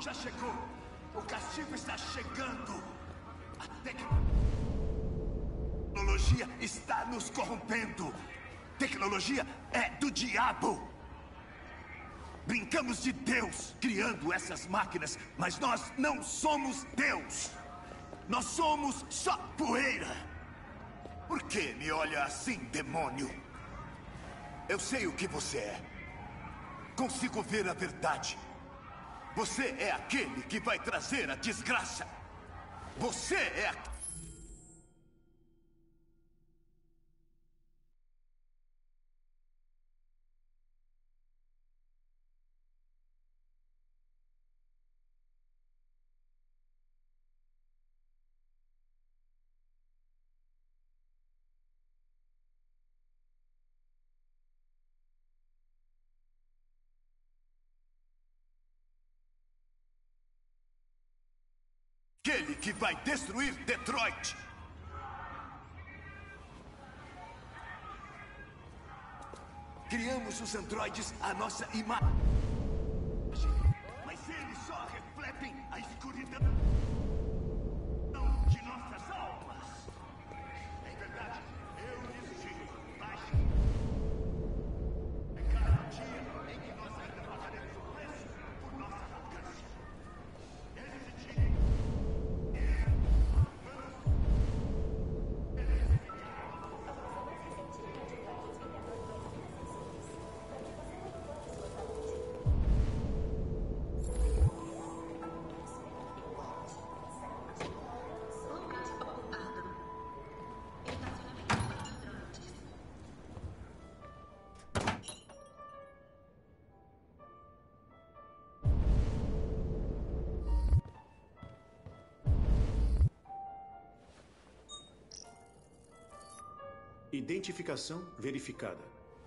já chegou. O castigo está chegando. A tecnologia está nos corrompendo. Tecnologia é do diabo. Brincamos de Deus criando essas máquinas, mas nós não somos Deus. Nós somos só poeira. Por que me olha assim, demônio? Eu sei o que você é. Consigo ver a verdade. Você é aquele que vai trazer a desgraça. Você é aquele que vai destruir Detroit. Criamos os androides à nossa imagem, mas eles só refletem a escuridão de nossas almas. Em verdade, eu lhes digo, baixe. É cada dia em que nós ainda pagaremos o preço por nossa arrogância. Esse dia... Identificação verificada.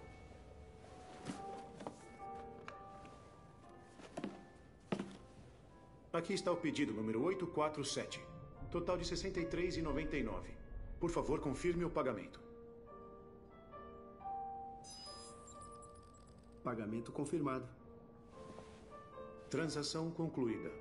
Aqui está o pedido número 847. Total de R$ 63,99. Por favor, confirme o pagamento. Pagamento confirmado. Transação concluída.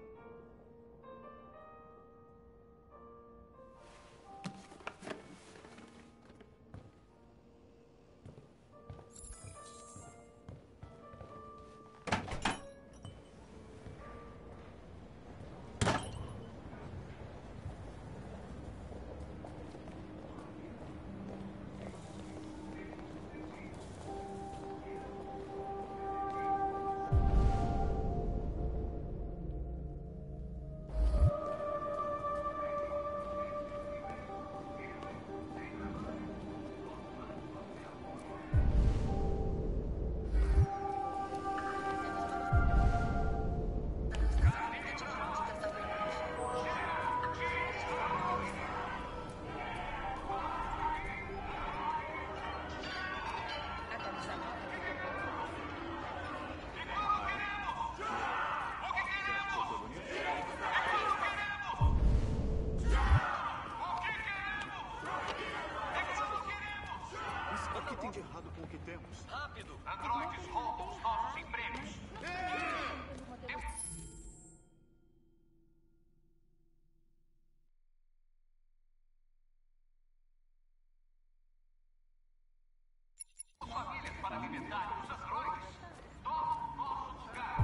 Famílias para alimentar os androides. Toma o nosso lugar.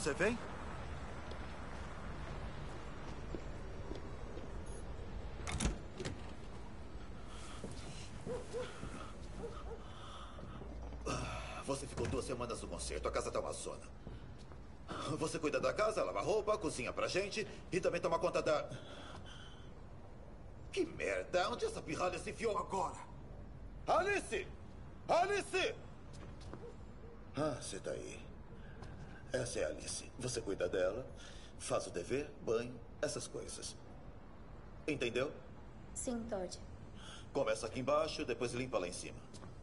Você vem? Você ficou 2 semanas no concerto. A casa tá uma zona. Você cuida da casa, lava roupa, cozinha pra gente e também toma conta da... Que merda! Onde essa pirralha se enfiou agora? Alice! Alice! Ah, você tá aí. Essa é a Alice. Você cuida dela, faz o dever, banho, essas coisas. Entendeu? Sim, Todd. Começa aqui embaixo, depois limpa lá em cima.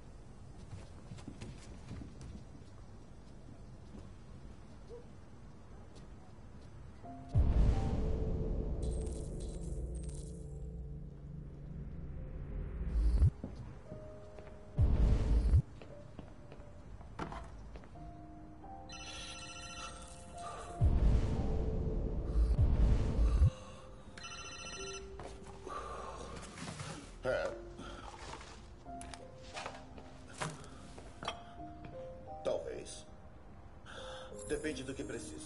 Talvez. Depende do que precisa.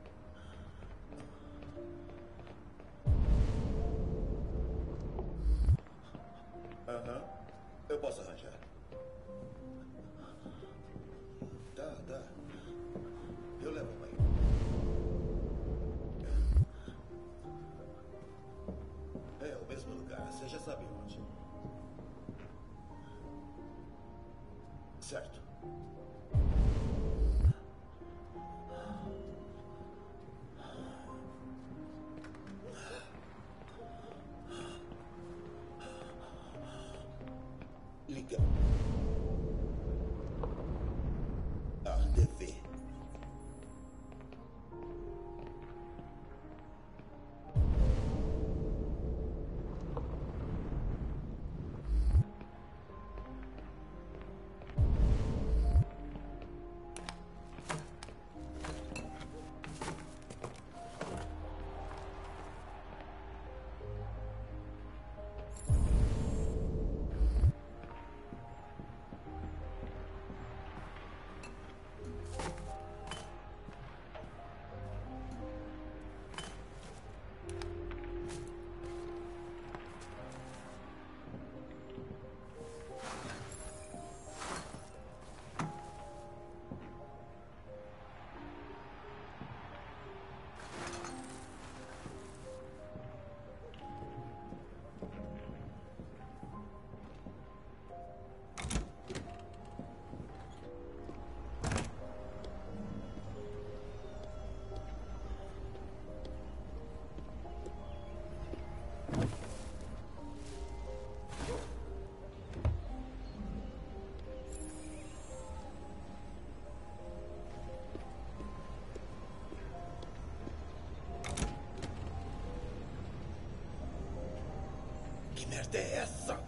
Aham. Eu posso arranjar. Tá. Eu levo uma aí. É o mesmo lugar. Você já sabe onde. Certo. Liga. TV. Que merda é essa?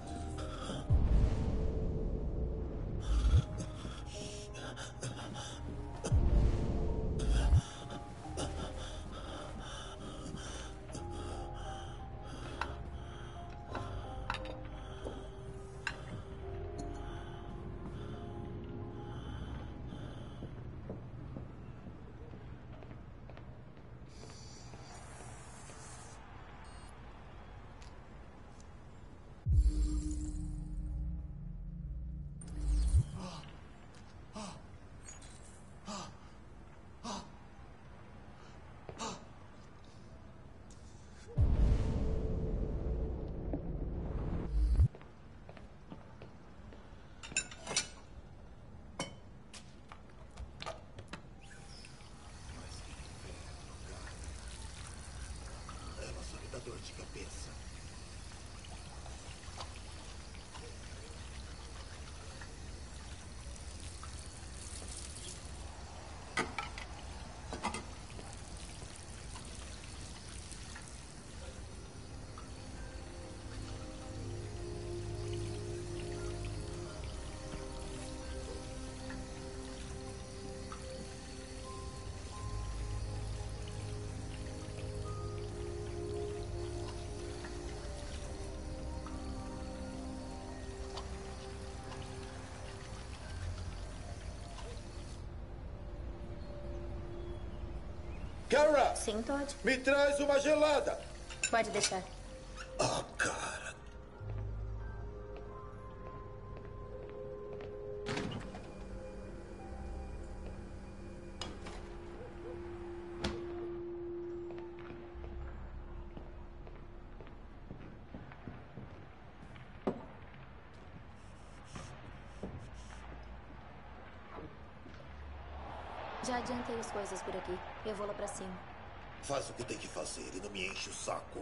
Ela só me dá dor de cabeça. Kara! Sim, Todd. Me traz uma gelada! Pode deixar. Oh, cara. Já adiantei as coisas por aqui. Eu vou lá pra cima. Faz o que tem que fazer e não me enche o saco.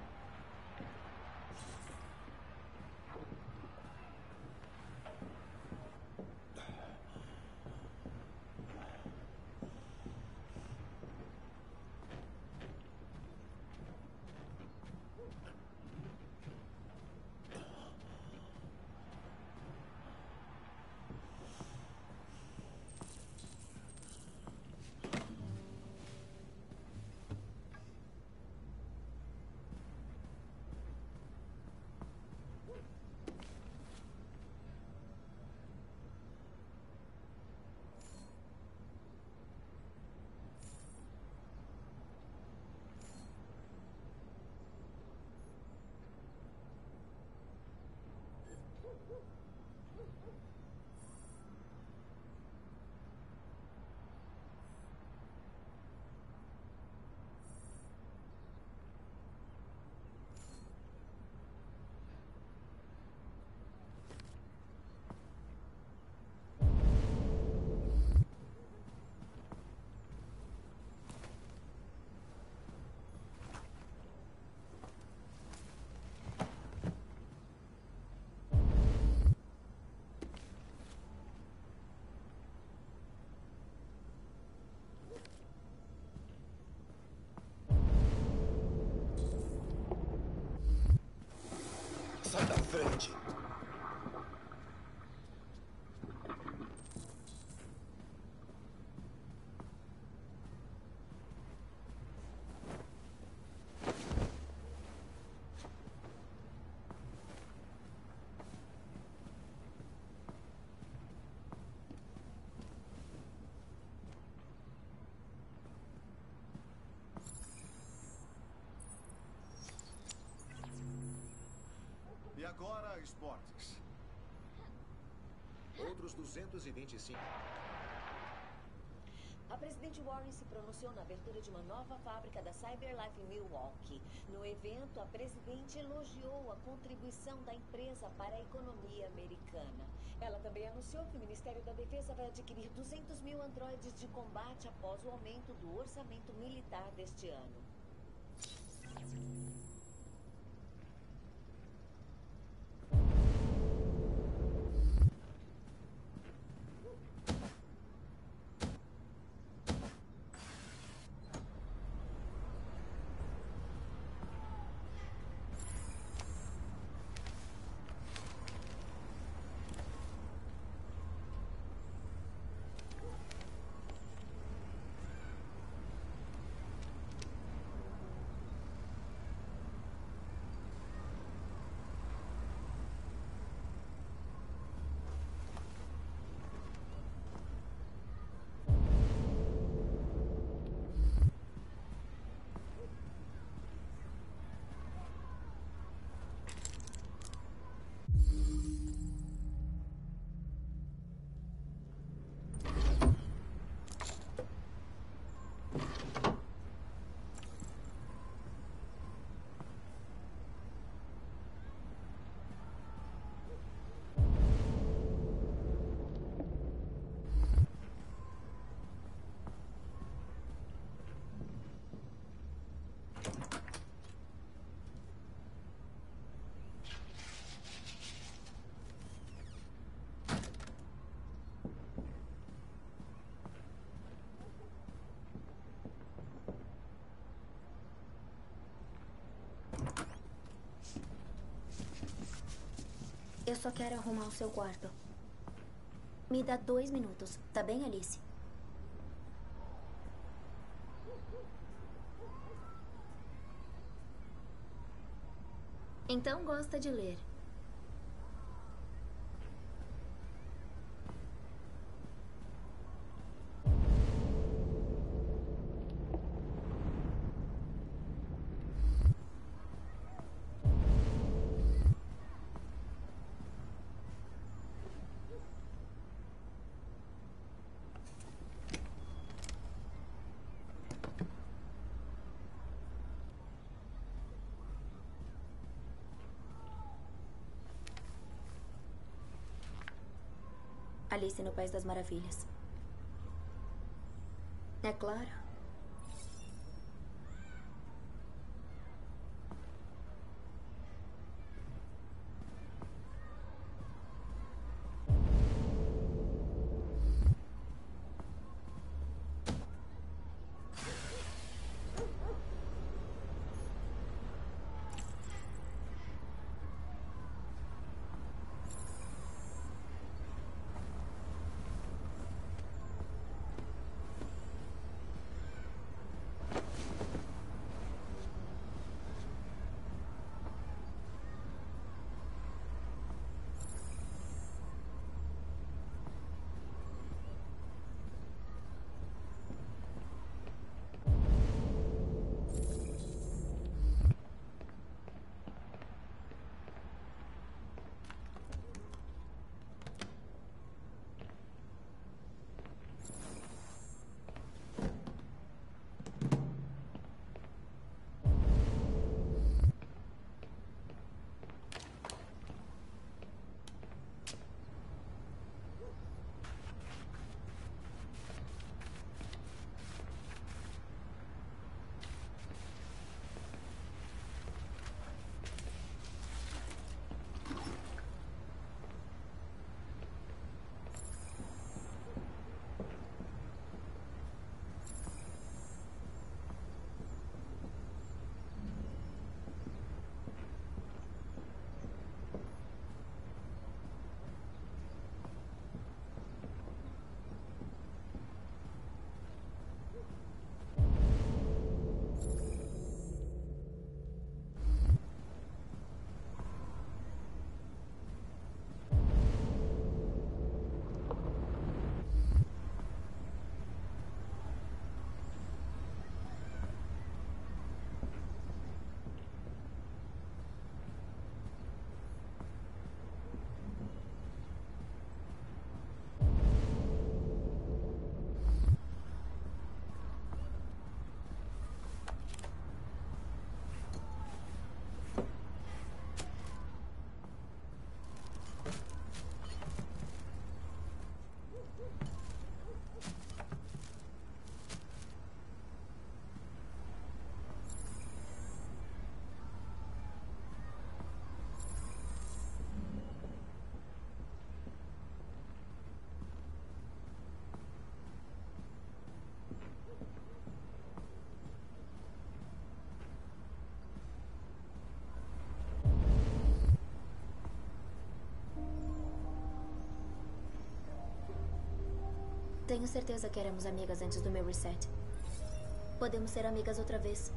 Sai da frente. E agora, esportes. Outros 225. A presidente Warren se pronunciou na abertura de uma nova fábrica da CyberLife em Milwaukee. No evento, a presidente elogiou a contribuição da empresa para a economia americana. Ela também anunciou que o Ministério da Defesa vai adquirir 200 mil androides de combate após o aumento do orçamento militar deste ano. Eu só quero arrumar o seu quarto. Me dá 2 minutos, tá bem, Alice? Então gosta de ler. Alice no País das Maravilhas. É claro. Tenho certeza que éramos amigas antes do meu reset. Podemos ser amigas outra vez.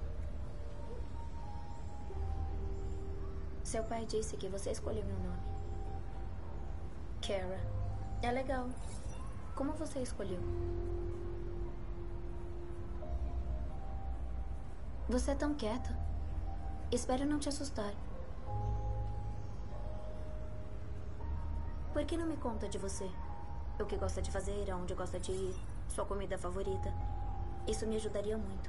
Seu pai disse que você escolheu meu nome. Kara. É legal. Como você escolheu? Você é tão quieta. Espero não te assustar. Por que não me conta de você? O que gosta de fazer, aonde gosta de ir, sua comida favorita. Isso me ajudaria muito.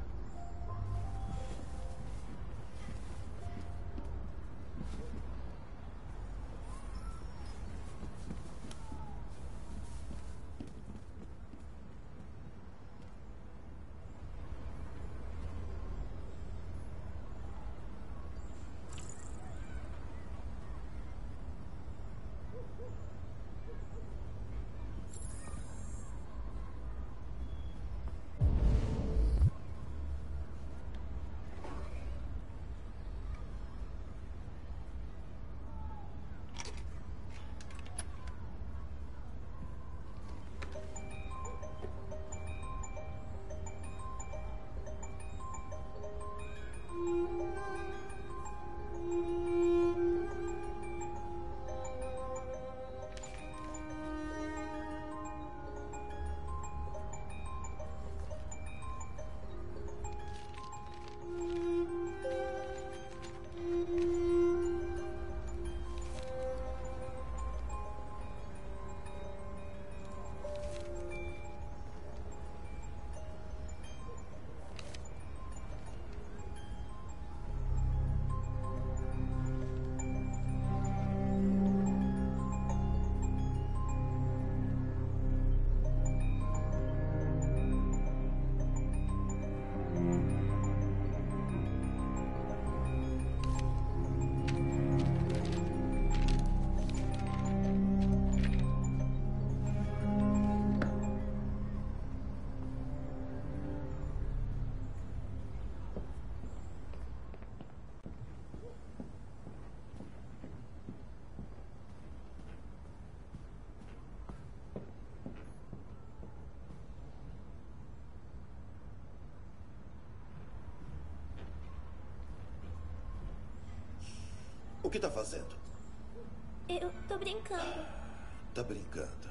O que tá fazendo? Eu tô brincando. Tá brincando.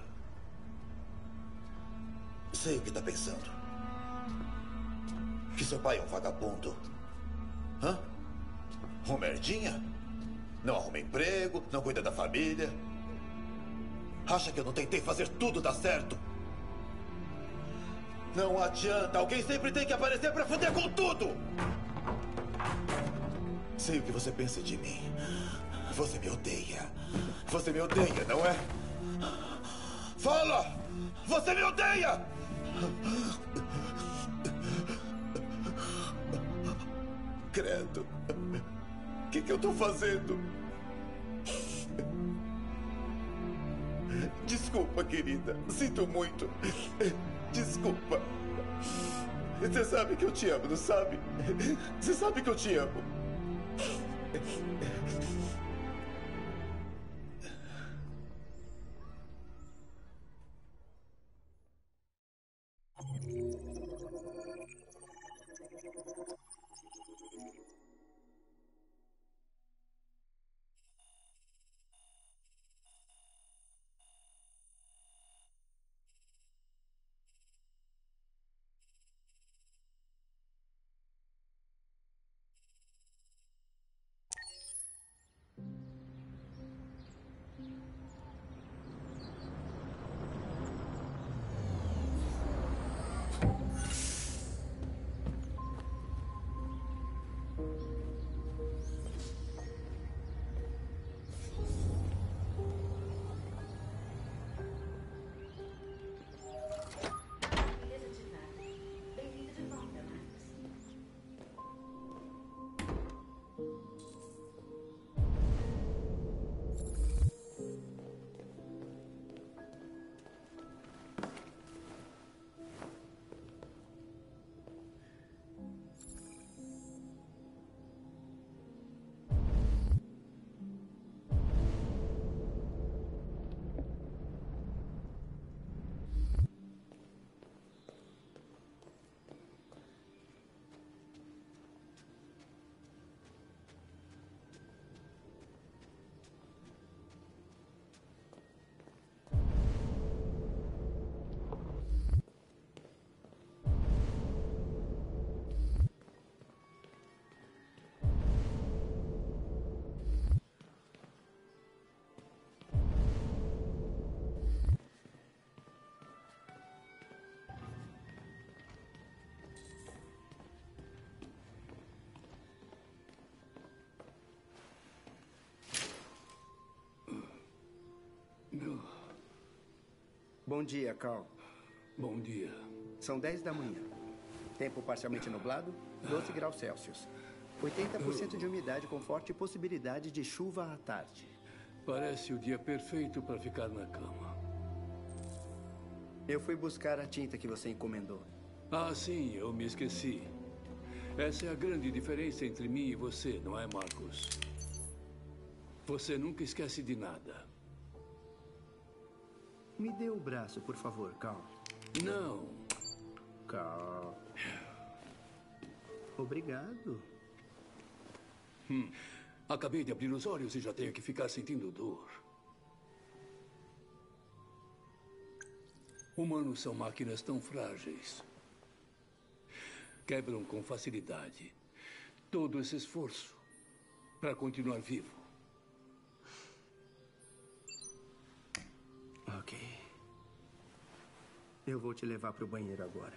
Sei o que tá pensando. Que seu pai é um vagabundo. Hã? Um merdinha? Não arruma emprego, não cuida da família. Acha que eu não tentei fazer tudo dar certo? Não adianta, alguém sempre tem que aparecer pra foder com tudo! Sei o que você pensa de mim. Você me odeia. Você me odeia, não é? Fala! Você me odeia! Credo. O que eu tô fazendo? Desculpa, querida. Sinto muito. Desculpa. Você sabe que eu te amo, não sabe? Você sabe que eu te amo. Bom dia, Carl. Bom dia. São 10 da manhã. Tempo parcialmente nublado, 12 graus Celsius. 80% de umidade com forte possibilidade de chuva à tarde. Parece o dia perfeito para ficar na cama. Eu fui buscar a tinta que você encomendou. Ah, sim, eu me esqueci. Essa é a grande diferença entre mim e você, não é, Marcos? Você nunca esquece de nada. Me dê o braço, por favor, Carl. Não. Carl. Obrigado. Acabei de abrir os olhos e já tenho que ficar sentindo dor. Humanos são máquinas tão frágeis. Quebram com facilidade. Todo esse esforço para continuar vivo. Ok. Eu vou te levar para o banheiro agora.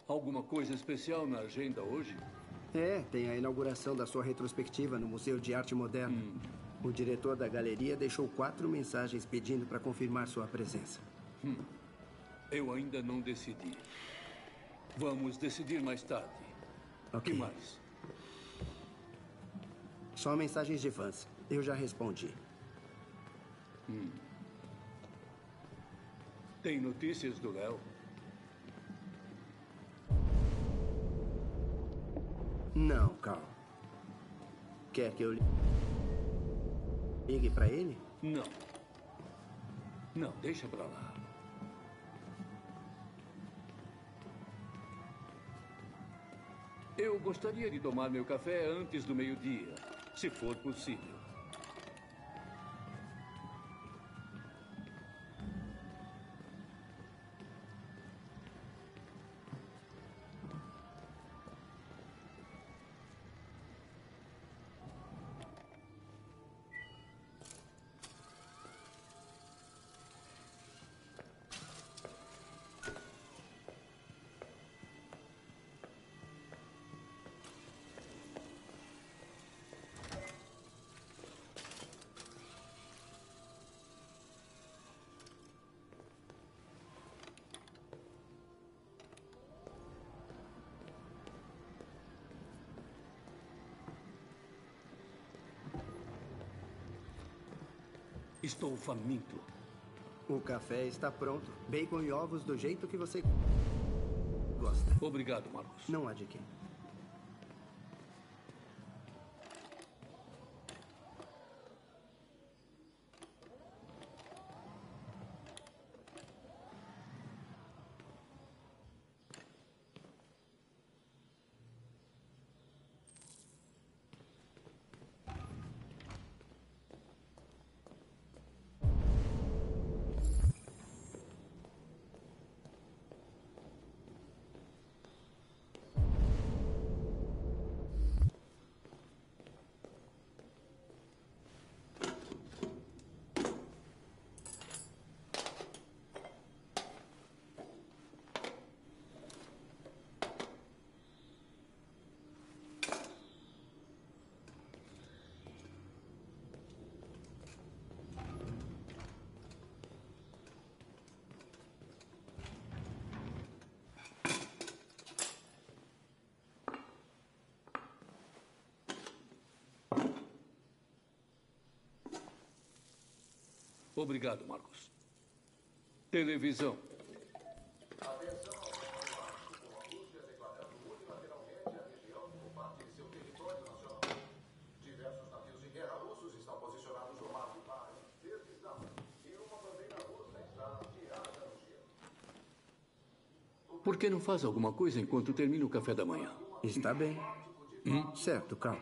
Alguma coisa especial na agenda hoje? Tem a inauguração da sua retrospectiva no Museu de Arte Moderna. O diretor da galeria deixou 4 mensagens pedindo para confirmar sua presença. Eu ainda não decidi. Vamos decidir mais tarde. O Ok. que mais? Só mensagens de fãs. Eu já respondi. Tem notícias do Léo? Não, Carl. Quer que eu ligue para ele? Não. Não, deixa pra lá. Eu gostaria de tomar meu café antes do meio-dia, se for possível. Estou faminto. O café está pronto. Bacon e ovos do jeito que você gosta. Obrigado, Marcos. Não há de quê. Obrigado, Marcos. Televisão. Por que não faz alguma coisa enquanto termina o café da manhã? Está bem. Certo, Carl.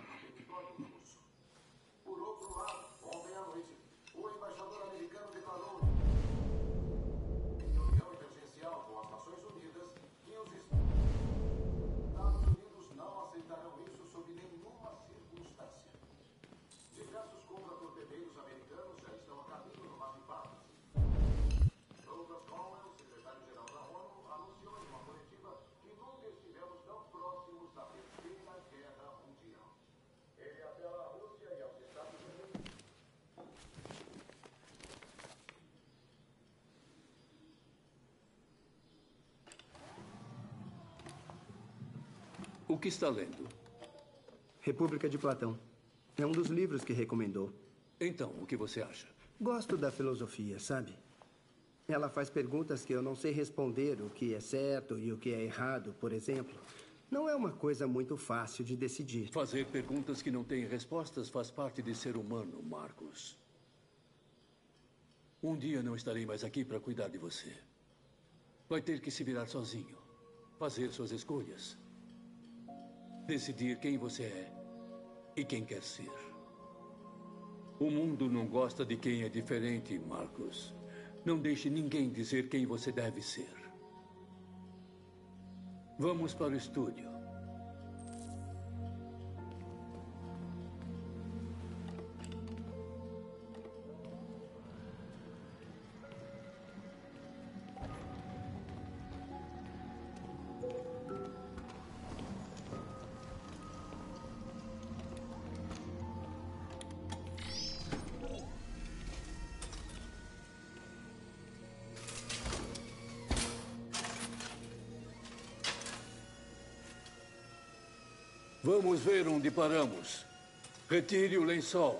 O que está lendo? República de Platão. É um dos livros que recomendou. Então, o que você acha? Gosto da filosofia, sabe? Ela faz perguntas que eu não sei responder, o que é certo e o que é errado, por exemplo. Não é uma coisa muito fácil de decidir. Fazer perguntas que não têm respostas faz parte de ser humano, Marcos. Um dia não estarei mais aqui para cuidar de você. Vai ter que se virar sozinho. Fazer suas escolhas. Decidir quem você é e quem quer ser. O mundo não gosta de quem é diferente, Marcos. Não deixe ninguém dizer quem você deve ser. Vamos para o estúdio. Vamos ver onde paramos. Retire o lençol.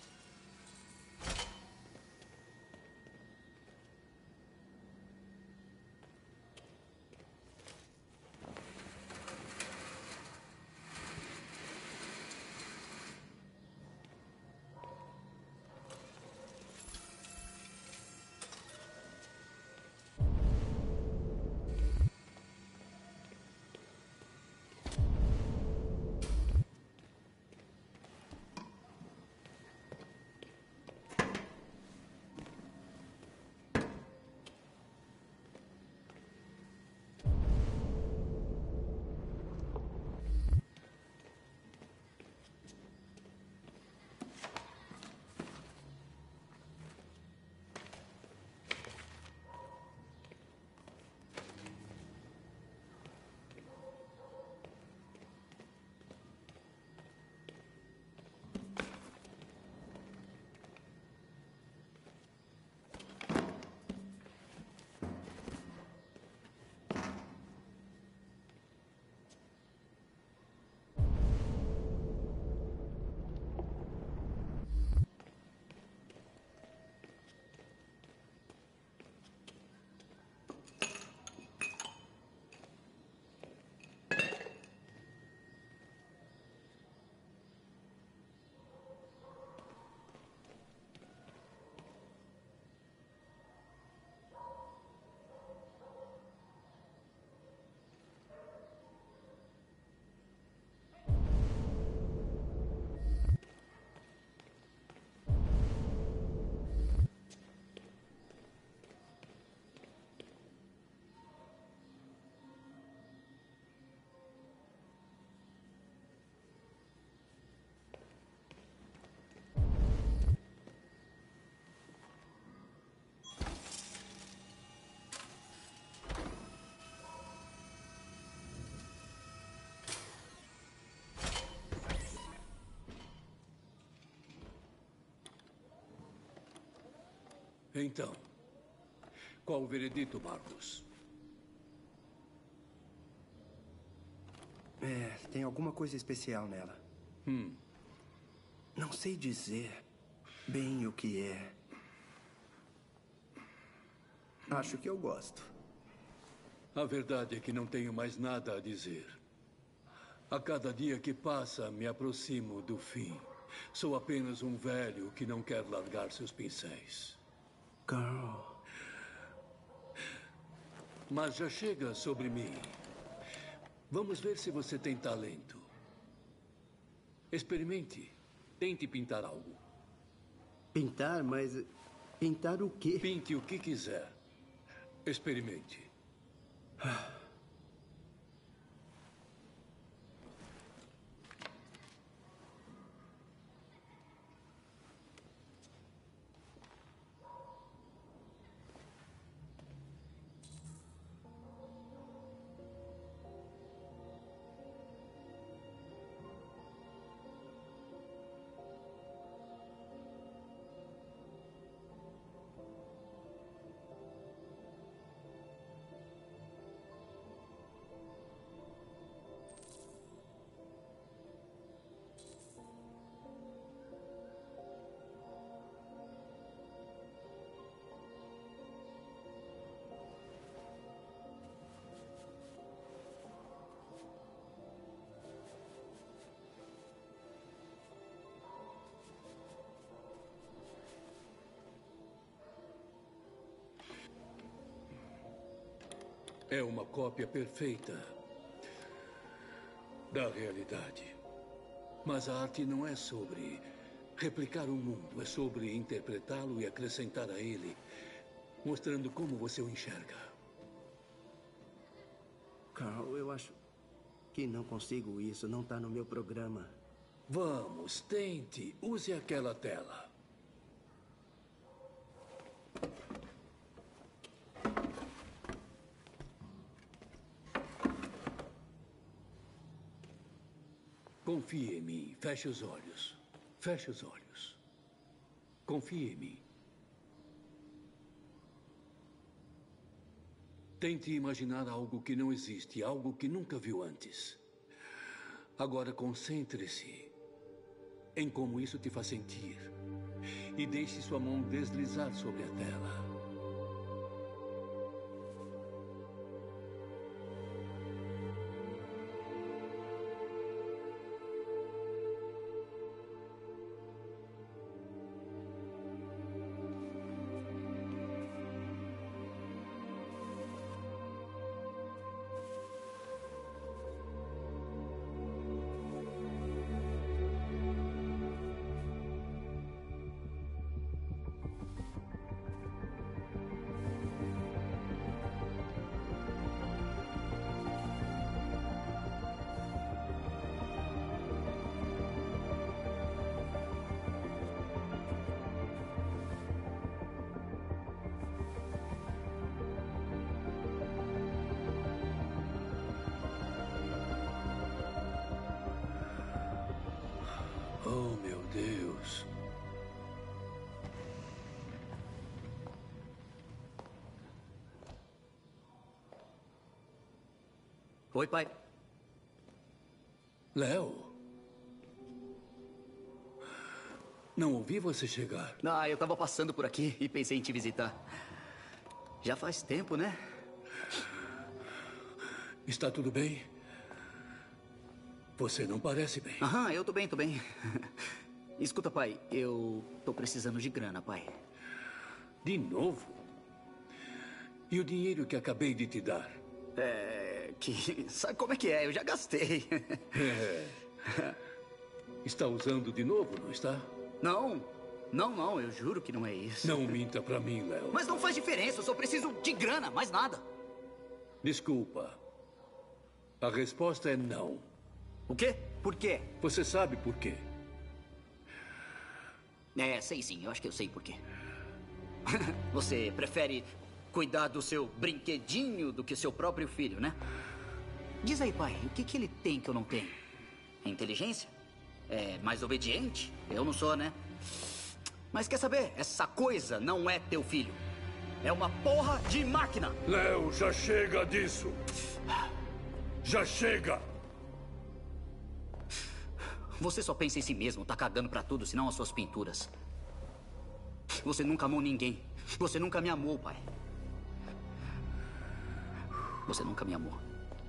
Então, qual o veredito, Marcos? Tem alguma coisa especial nela. Não sei dizer bem o que é. Acho que eu gosto. A verdade é que não tenho mais nada a dizer. A cada dia que passa, me aproximo do fim. Sou apenas um velho que não quer largar seus pincéis. Carl. Mas já chega sobre mim. Vamos ver se você tem talento. Experimente. Tente pintar algo. Pintar? Mas pintar o quê? Pinte o que quiser. Experimente. É uma cópia perfeita da realidade. Mas a arte não é sobre replicar o mundo, é sobre interpretá-lo e acrescentar a ele, mostrando como você o enxerga. Carl, eu acho que não consigo isso. Não está no meu programa. Vamos, tente. Use aquela tela. Confie em mim. Feche os olhos. Feche os olhos. Confie em mim. Tente imaginar algo que não existe, algo que nunca viu antes. Agora concentre-se em como isso te faz sentir. E deixe sua mão deslizar sobre a tela. Oh, meu Deus. Oi, pai. Léo. Não ouvi você chegar. Ah, eu tava passando por aqui e pensei em te visitar. Já faz tempo, né? Está tudo bem? Você não parece bem. Aham, eu tô bem, tô bem. Escuta, pai, eu tô precisando de grana, pai. De novo? E o dinheiro que acabei de te dar? Sabe como é que é? Eu já gastei. Está usando de novo, não está? Não, eu juro que não é isso. Não minta pra mim, Léo. Mas não faz diferença, eu só preciso de grana, mais nada. Desculpa. A resposta é não. O quê? Por quê? Você sabe por quê? Sei sim, eu acho que eu sei por quê. Você prefere cuidar do seu brinquedinho do que seu próprio filho, né? Diz aí, pai, o que ele tem que eu não tenho? É inteligência? É mais obediente? Eu não sou, né? Mas quer saber? Essa coisa não é teu filho. É uma porra de máquina. Léo, já chega disso. Já chega. Você só pensa em si mesmo, tá cagando pra tudo, senão as suas pinturas. Você nunca amou ninguém. Você nunca me amou, pai. Você nunca me amou.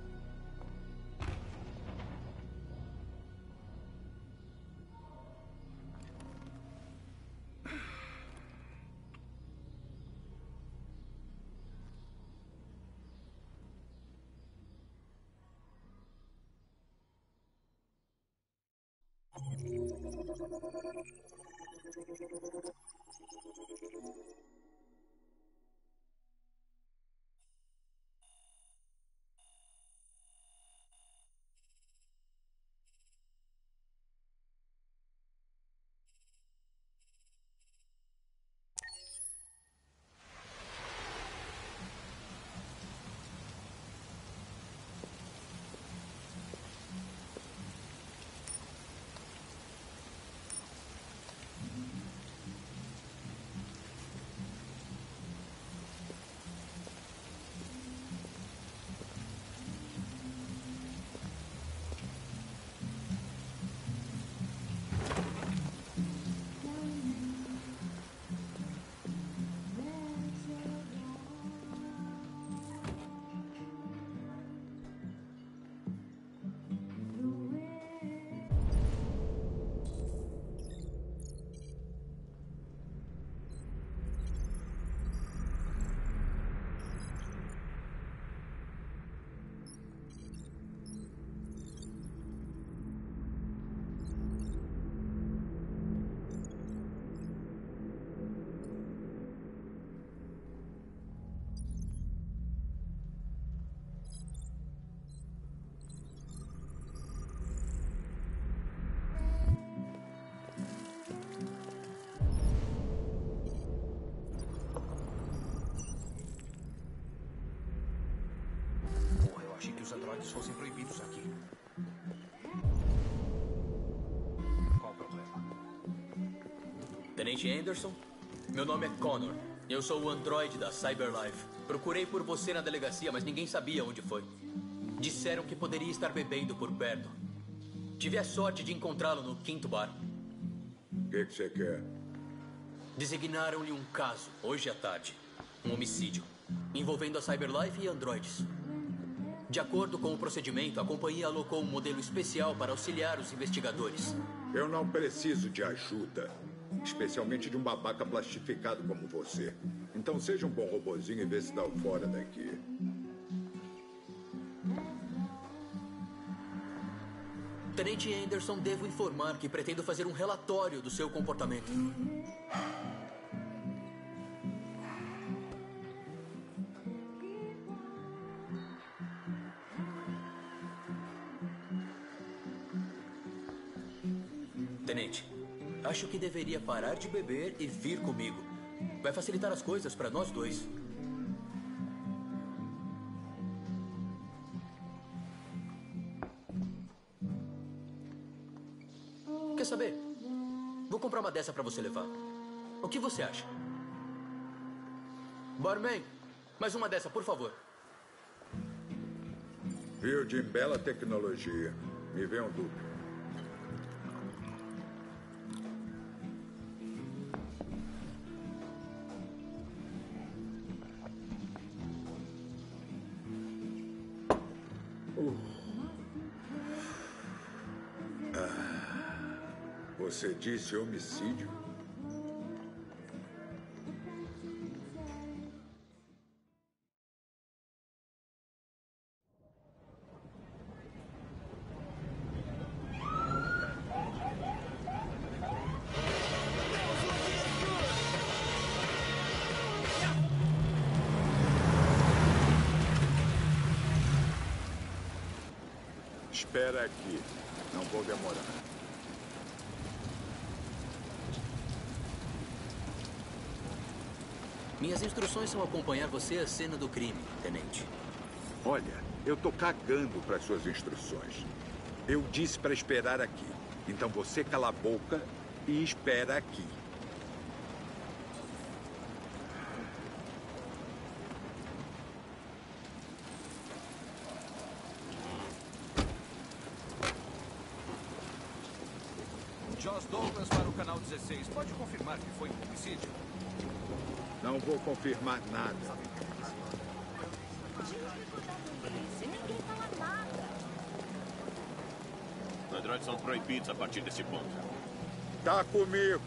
Achei que os androides fossem proibidos aqui. Qual o problema? Tenente Anderson, meu nome é Connor. Eu sou o androide da CyberLife. Procurei por você na delegacia, mas ninguém sabia onde foi. Disseram que poderia estar bebendo por perto. Tive a sorte de encontrá-lo no quinto bar. O que você quer? Designaram-lhe um caso, hoje à tarde. Um homicídio, envolvendo a Cyberlife e androides. De acordo com o procedimento, a companhia alocou um modelo especial para auxiliar os investigadores. Eu não preciso de ajuda. Especialmente de um babaca plastificado como você. Então seja um bom robozinho e vê se dá o fora daqui. Tenente Anderson, devo informar que pretendo fazer um relatório do seu comportamento. Tenente, acho que deveria parar de beber e vir comigo. Vai facilitar as coisas para nós dois. Quer saber? Vou comprar uma dessa para você levar. O que você acha? Barman, mais uma dessa, por favor. Viu, Jim? Bela tecnologia. Me vê um duplo. Você disse homicídio? Espera aqui. Não vou demorar. Minhas instruções são acompanhar você à cena do crime, tenente. Olha, eu tô cagando para suas instruções. Eu disse para esperar aqui. Então você cala a boca e espera aqui. Joss Douglas para o canal 16. Pode confirmar que foi um homicídio? Não vou confirmar nada. Ninguém fala nada. Androides são proibidos a partir desse ponto. Tá comigo.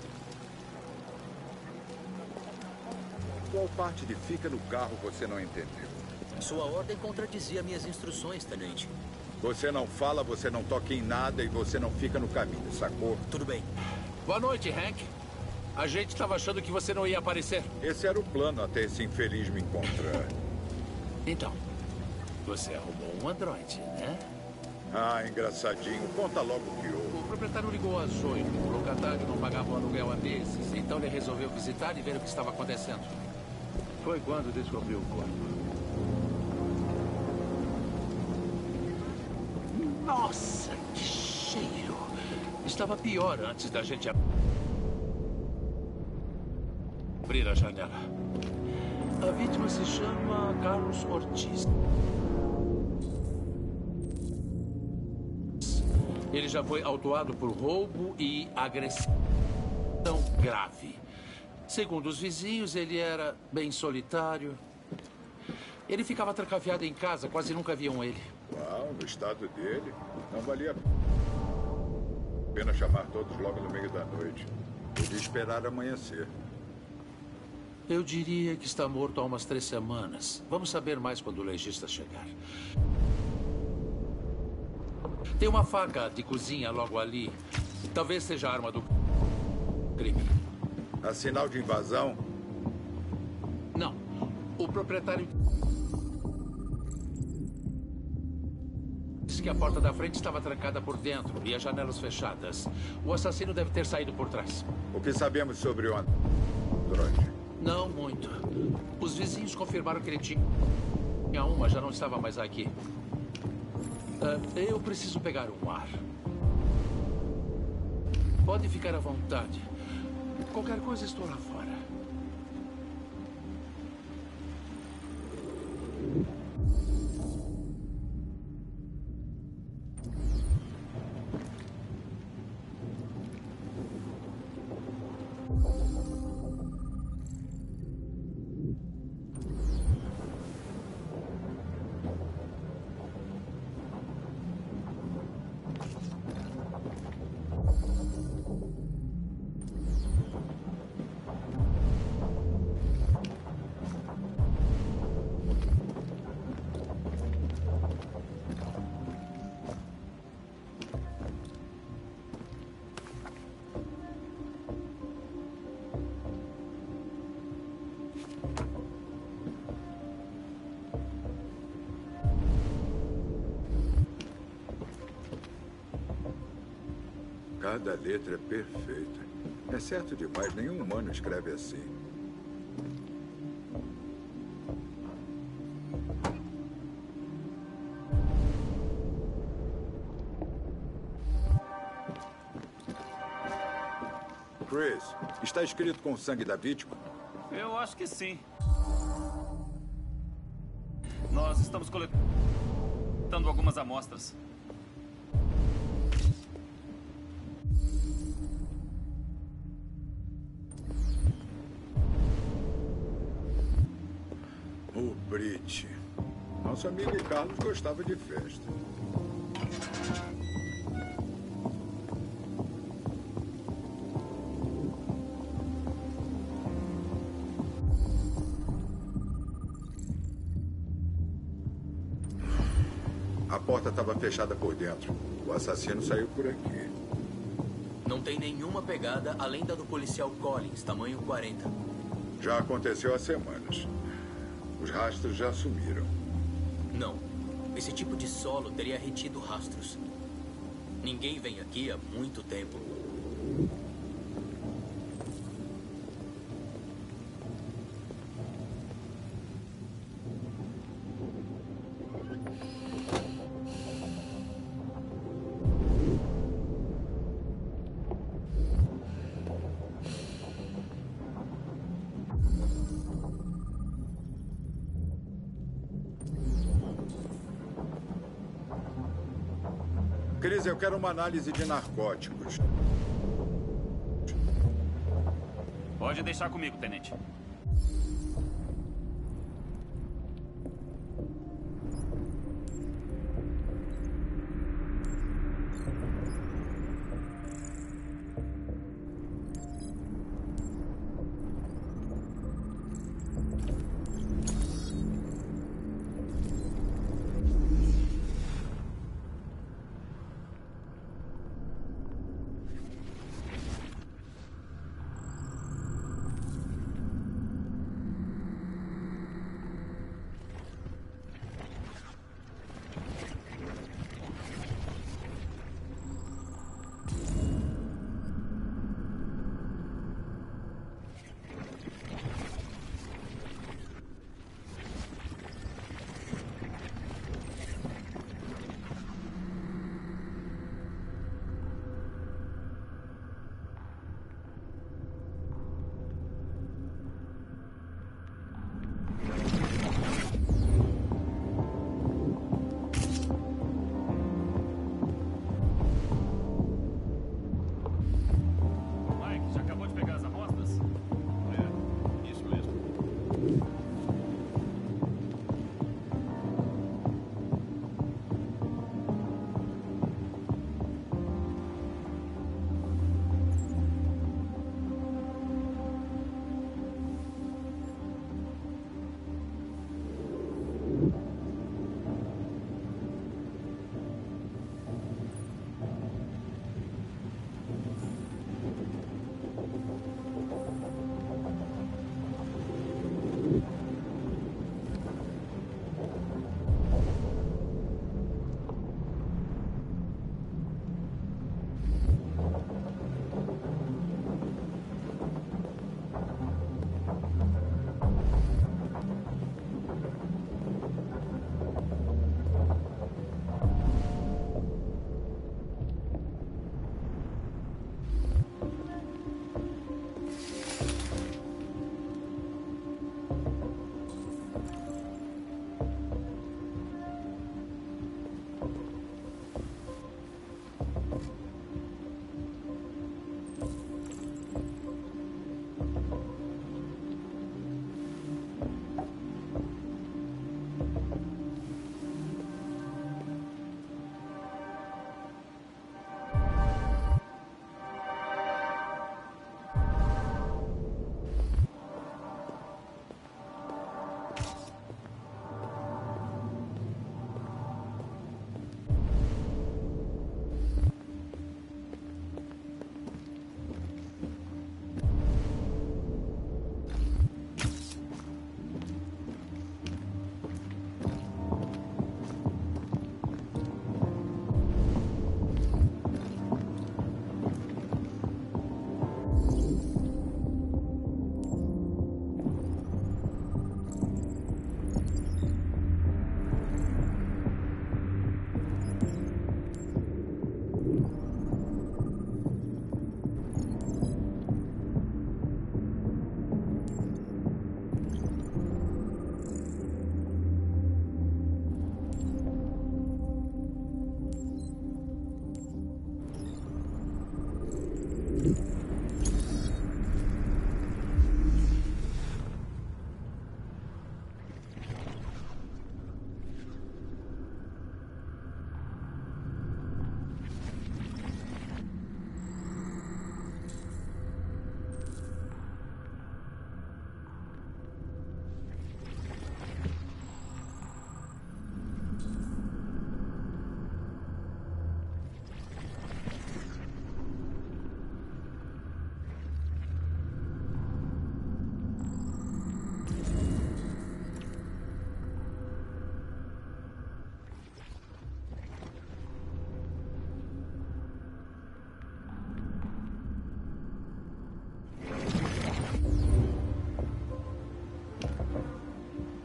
Qual parte de fica no carro você não entendeu? Sua ordem contradizia minhas instruções, tenente. Você não fala, você não toca em nada e você não fica no caminho, sacou? Tudo bem. Boa noite, Hank. A gente estava achando que você não ia aparecer. Esse era o plano até esse infeliz me encontrar. Então, você arrumou um androide, né? Ah, engraçadinho. Conta logo o que houve. O proprietário ligou às 8. O locatário não pagava o aluguel há meses. Então ele resolveu visitar e ver o que estava acontecendo. Foi quando descobriu o corpo. Nossa, que cheiro! Estava pior antes da gente abrir a janela. A vítima se chama Carlos Ortiz. Ele já foi autuado por roubo e agressão grave. Segundo os vizinhos, ele era bem solitário. Ele ficava trancafiado em casa, quase nunca viam ele. Uau, no estado dele, não valia a pena chamar todos logo no meio da noite. Podia esperar amanhecer. Eu diria que está morto há umas 3 semanas. Vamos saber mais quando o legista chegar. Tem uma faca de cozinha logo ali. Talvez seja a arma do crime. Há sinal de invasão? Não. O proprietário disse que a porta da frente estava trancada por dentro e as janelas fechadas. O assassino deve ter saído por trás. O que sabemos sobre o androide? Não muito. Os vizinhos confirmaram que ele tinha uma, já não estava mais aqui. Eu preciso pegar um ar. Pode ficar à vontade. Qualquer coisa, estou lá fora. Cada letra é perfeita. É certo demais, nenhum humano escreve assim. Chris, está escrito com o sangue da vítima? Eu acho que sim. Nós estamos coletando algumas amostras. O Brit. Nosso amigo Carlos gostava de festa. A porta estava fechada por dentro. O assassino saiu por aqui. Não tem nenhuma pegada além da do policial Collins, tamanho 40. Já aconteceu há semanas. Os rastros já sumiram. Não. Esse tipo de solo teria retido rastros. Ninguém vem aqui há muito tempo. Cris, eu quero uma análise de narcóticos. Pode deixar comigo, tenente.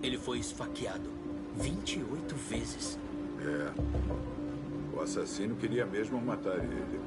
Ele foi esfaqueado 28 vezes. É. O assassino queria mesmo matar ele.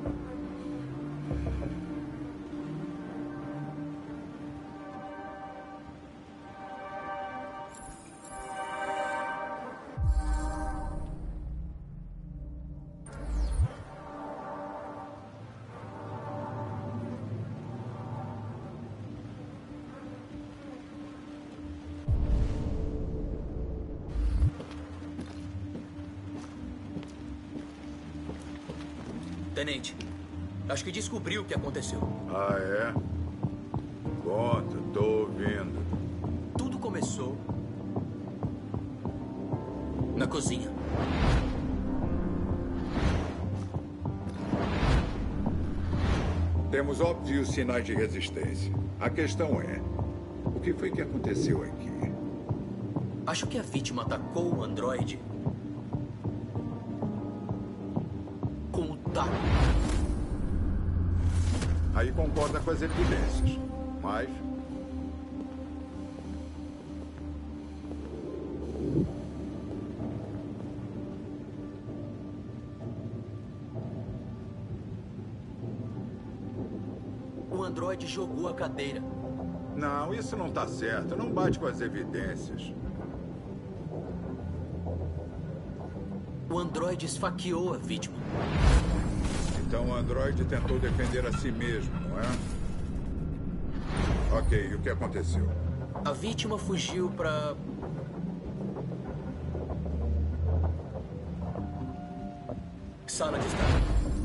Tenente, acho que descobri o que aconteceu. Ah, é? Conta, tô ouvindo. Tudo começou na cozinha. Temos óbvios sinais de resistência. A questão é, o que foi que aconteceu aqui? Acho que a vítima atacou o androide com o taco. Aí concorda com as evidências, mas... O androide jogou a cadeira. Não, isso não tá certo. Não bate com as evidências. O androide esfaqueou a vítima. Então o androide tentou defender a si mesmo, não é? Ok, e o que aconteceu? A vítima fugiu para... sala de estar.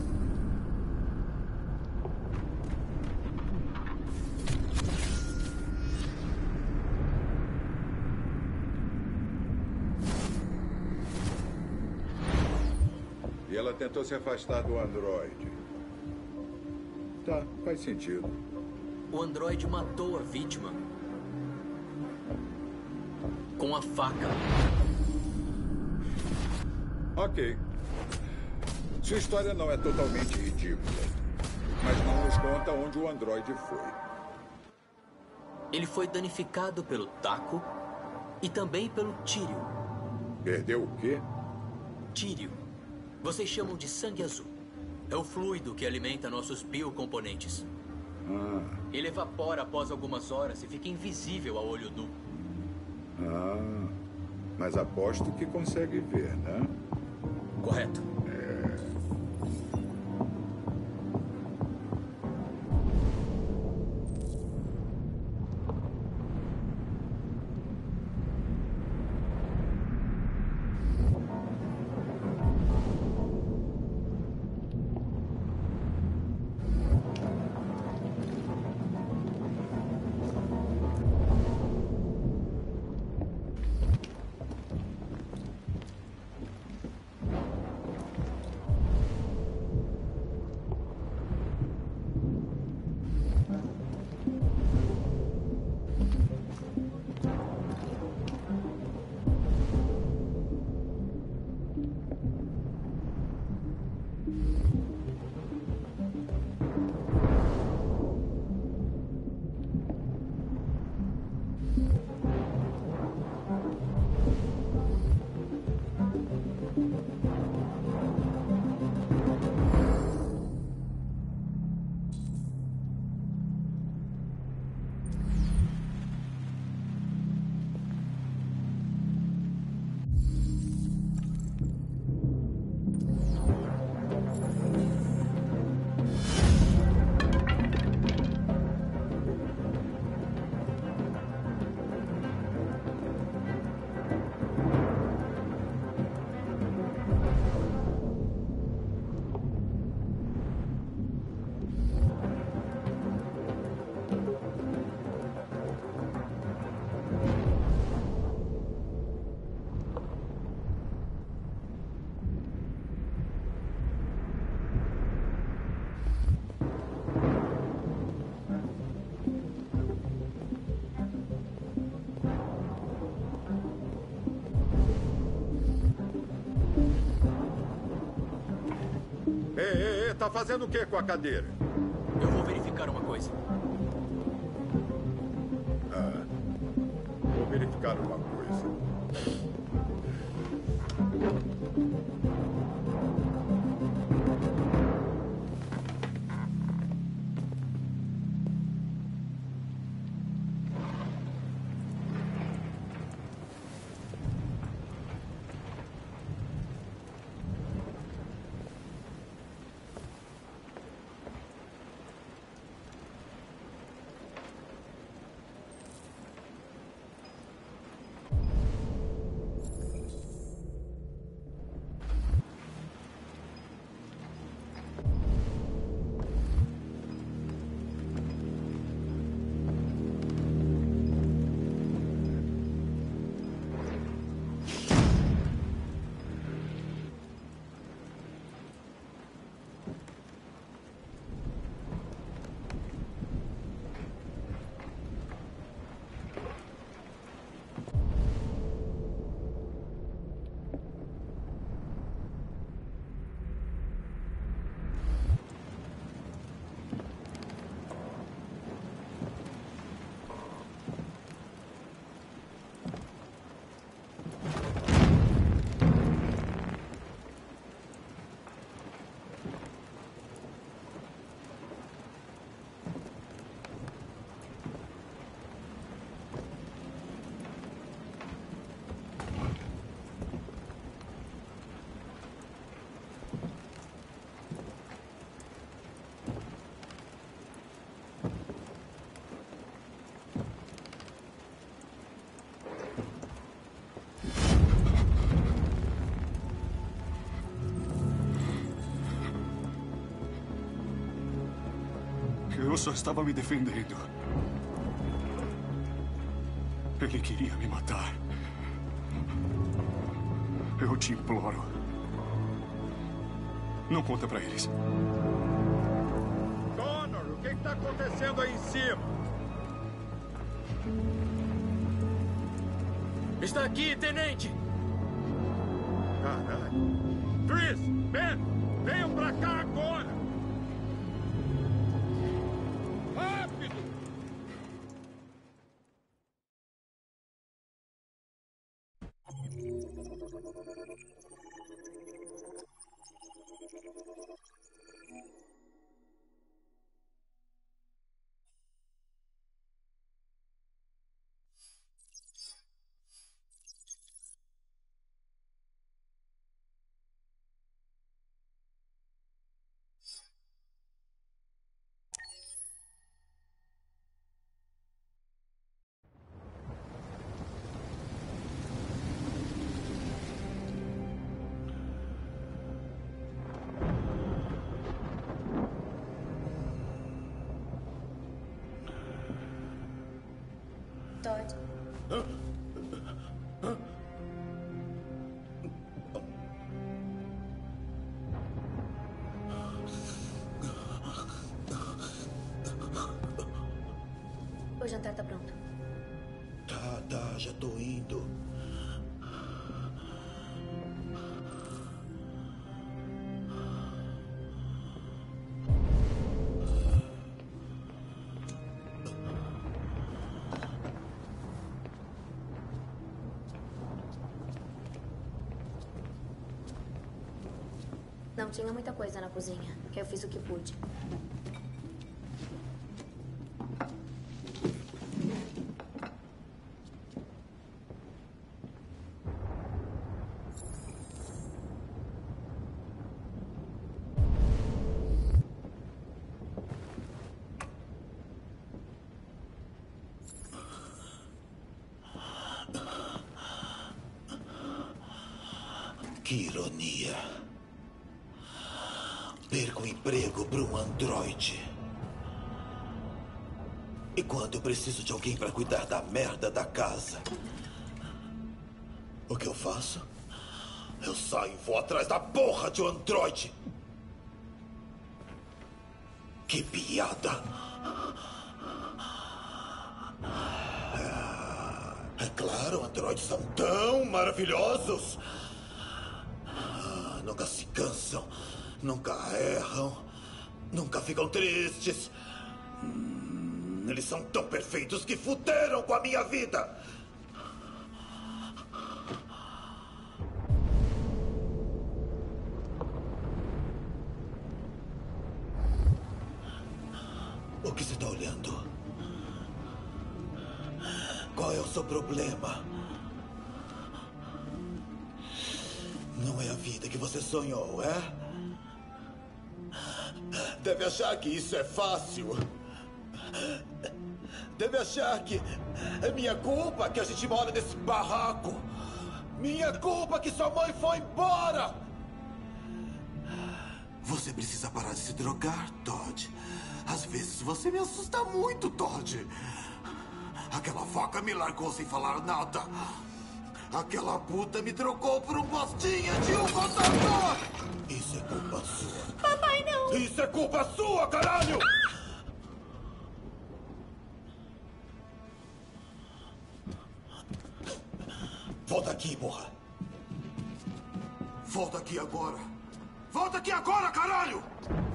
E ela tentou se afastar do androide. Tá, faz sentido. O androide matou a vítima com a faca. Ok. Sua história não é totalmente ridícula, mas não nos conta onde o androide foi. Ele foi danificado pelo taco e também pelo tírio. Perdeu o quê? Tírio. Vocês chamam de sangue azul. É o fluido que alimenta nossos biocomponentes. Ele evapora após algumas horas e fica invisível a olho nu. Mas aposto que consegue ver, né? Correto. Ei, tá fazendo o que com a cadeira? Eu vou verificar uma coisa. Vou verificar explicar uma coisa. Eu só estava me defendendo. Ele queria me matar. Eu te imploro. Não conta pra eles. Connor, o que está acontecendo aí em cima? Está aqui, tenente! Caralho. Chris, Ben, venham pra cá agora! Rápido! Todd. O jantar tá pronto. Tá, já tô indo. Não tinha muita coisa na cozinha. Eu fiz o que pude. Que ironia. Perco o emprego para um androide. E quando eu preciso de alguém para cuidar da merda da casa, o que eu faço? Eu saio e vou atrás da porra de um androide. Que piada. É claro, androides são tão maravilhosos. Nunca se cansam, nunca erram, nunca ficam tristes. Eles são tão perfeitos que fuderam com a minha vida. nosso problema não é a vida que você sonhou, é? Deve achar que isso é fácil. Deve achar que é minha culpa que a gente mora nesse barraco. Minha culpa que sua mãe foi embora. Você precisa parar de se drogar, Todd. Às vezes você me assusta muito, Todd. Aquela vaca me largou sem falar nada. Aquela puta me trocou por um postinha de um contador. Isso é culpa sua. Papai, não! Isso é culpa sua, caralho! Volta aqui, porra. Volta aqui agora. Volta aqui agora, caralho!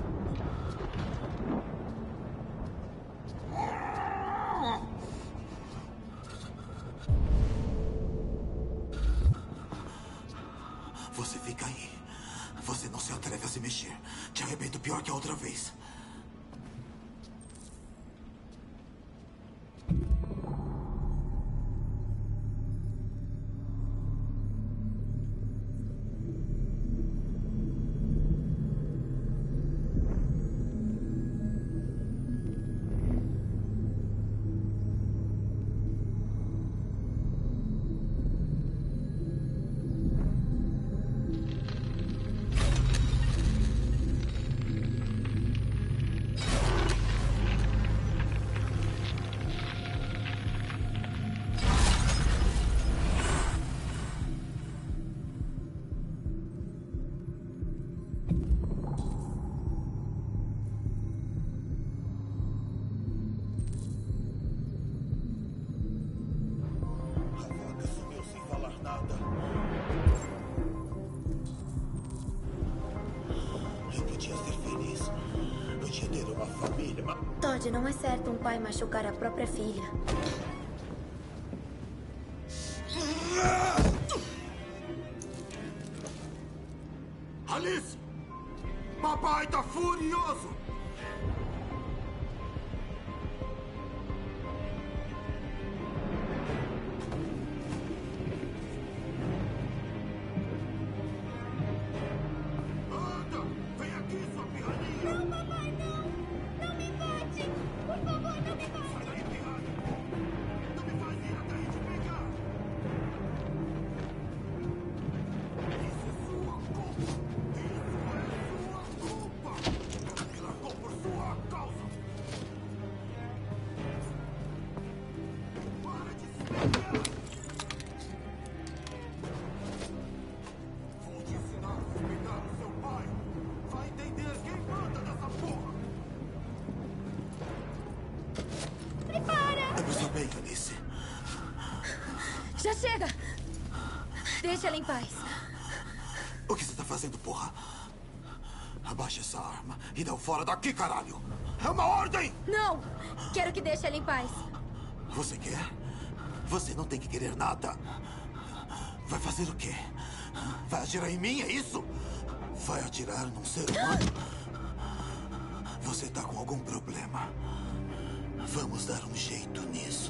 Você fica aí. Você não se atreve a se mexer. Te arrebento pior que a outra vez. Todd, não é certo um pai machucar a própria filha. Alice! Papai tá furioso! Já chega! Deixa ela em paz. O que você tá fazendo, porra? Abaixa essa arma e dá o fora daqui, caralho! É uma ordem! Não! Quero que deixe ela em paz. Você quer? Você não tem que querer nada. Vai fazer o quê? Vai atirar em mim, é isso? Vai atirar num ser humano? Você tá com algum problema. Vamos dar um jeito nisso.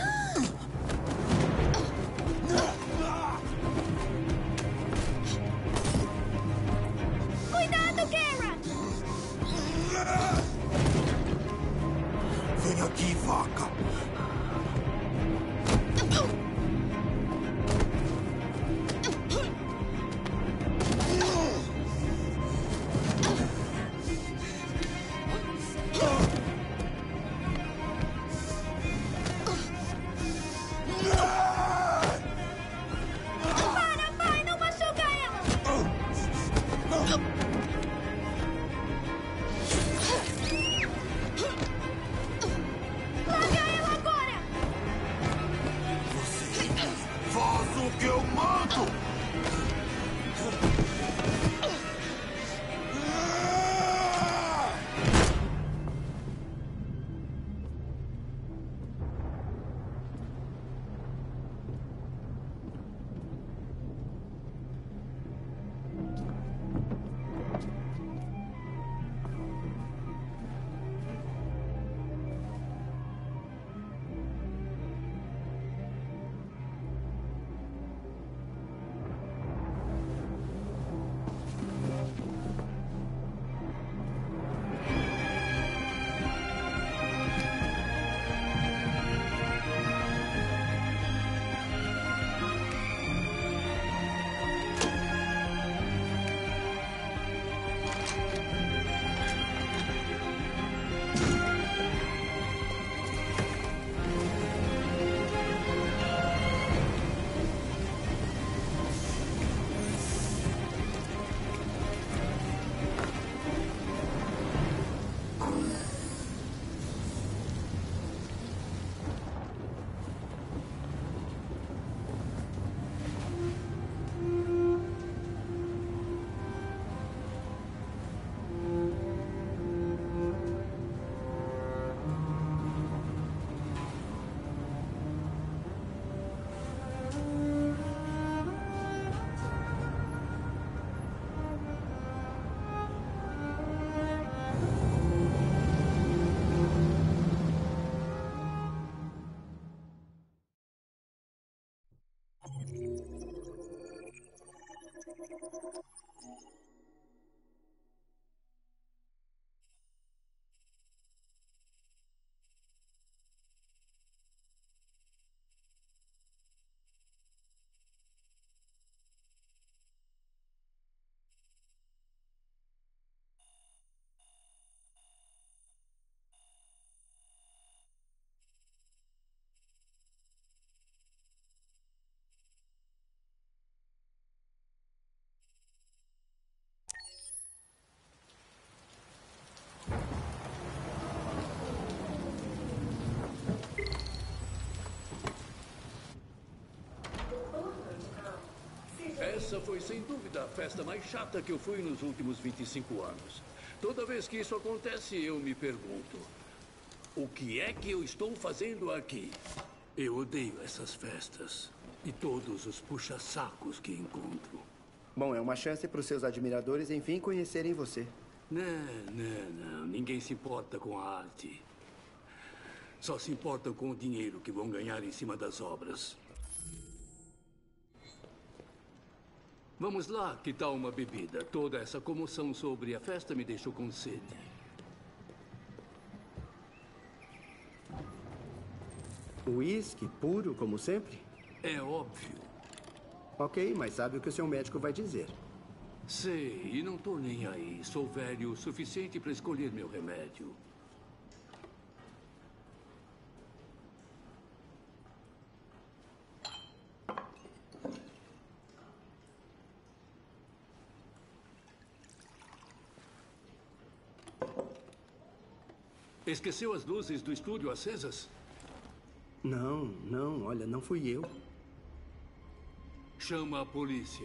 Cuidado, Kara! Vem aqui, vaca. Essa foi, sem dúvida, a festa mais chata que eu fui nos últimos 25 anos. Toda vez que isso acontece, eu me pergunto: o que é que eu estou fazendo aqui? Eu odeio essas festas e todos os puxa-sacos que encontro. Bom, é uma chance para os seus admiradores, enfim, conhecerem você. Não. Ninguém se importa com a arte. Só se importam com o dinheiro que vão ganhar em cima das obras. Vamos lá, que tal uma bebida? Toda essa comoção sobre a festa me deixou com sede. Uísque puro, como sempre? É óbvio. Ok, mas sabe o que o seu médico vai dizer. Sei, e não tô nem aí. Sou velho o suficiente para escolher meu remédio. Esqueceu as luzes do estúdio acesas? Não, olha, não fui eu. Chama a polícia.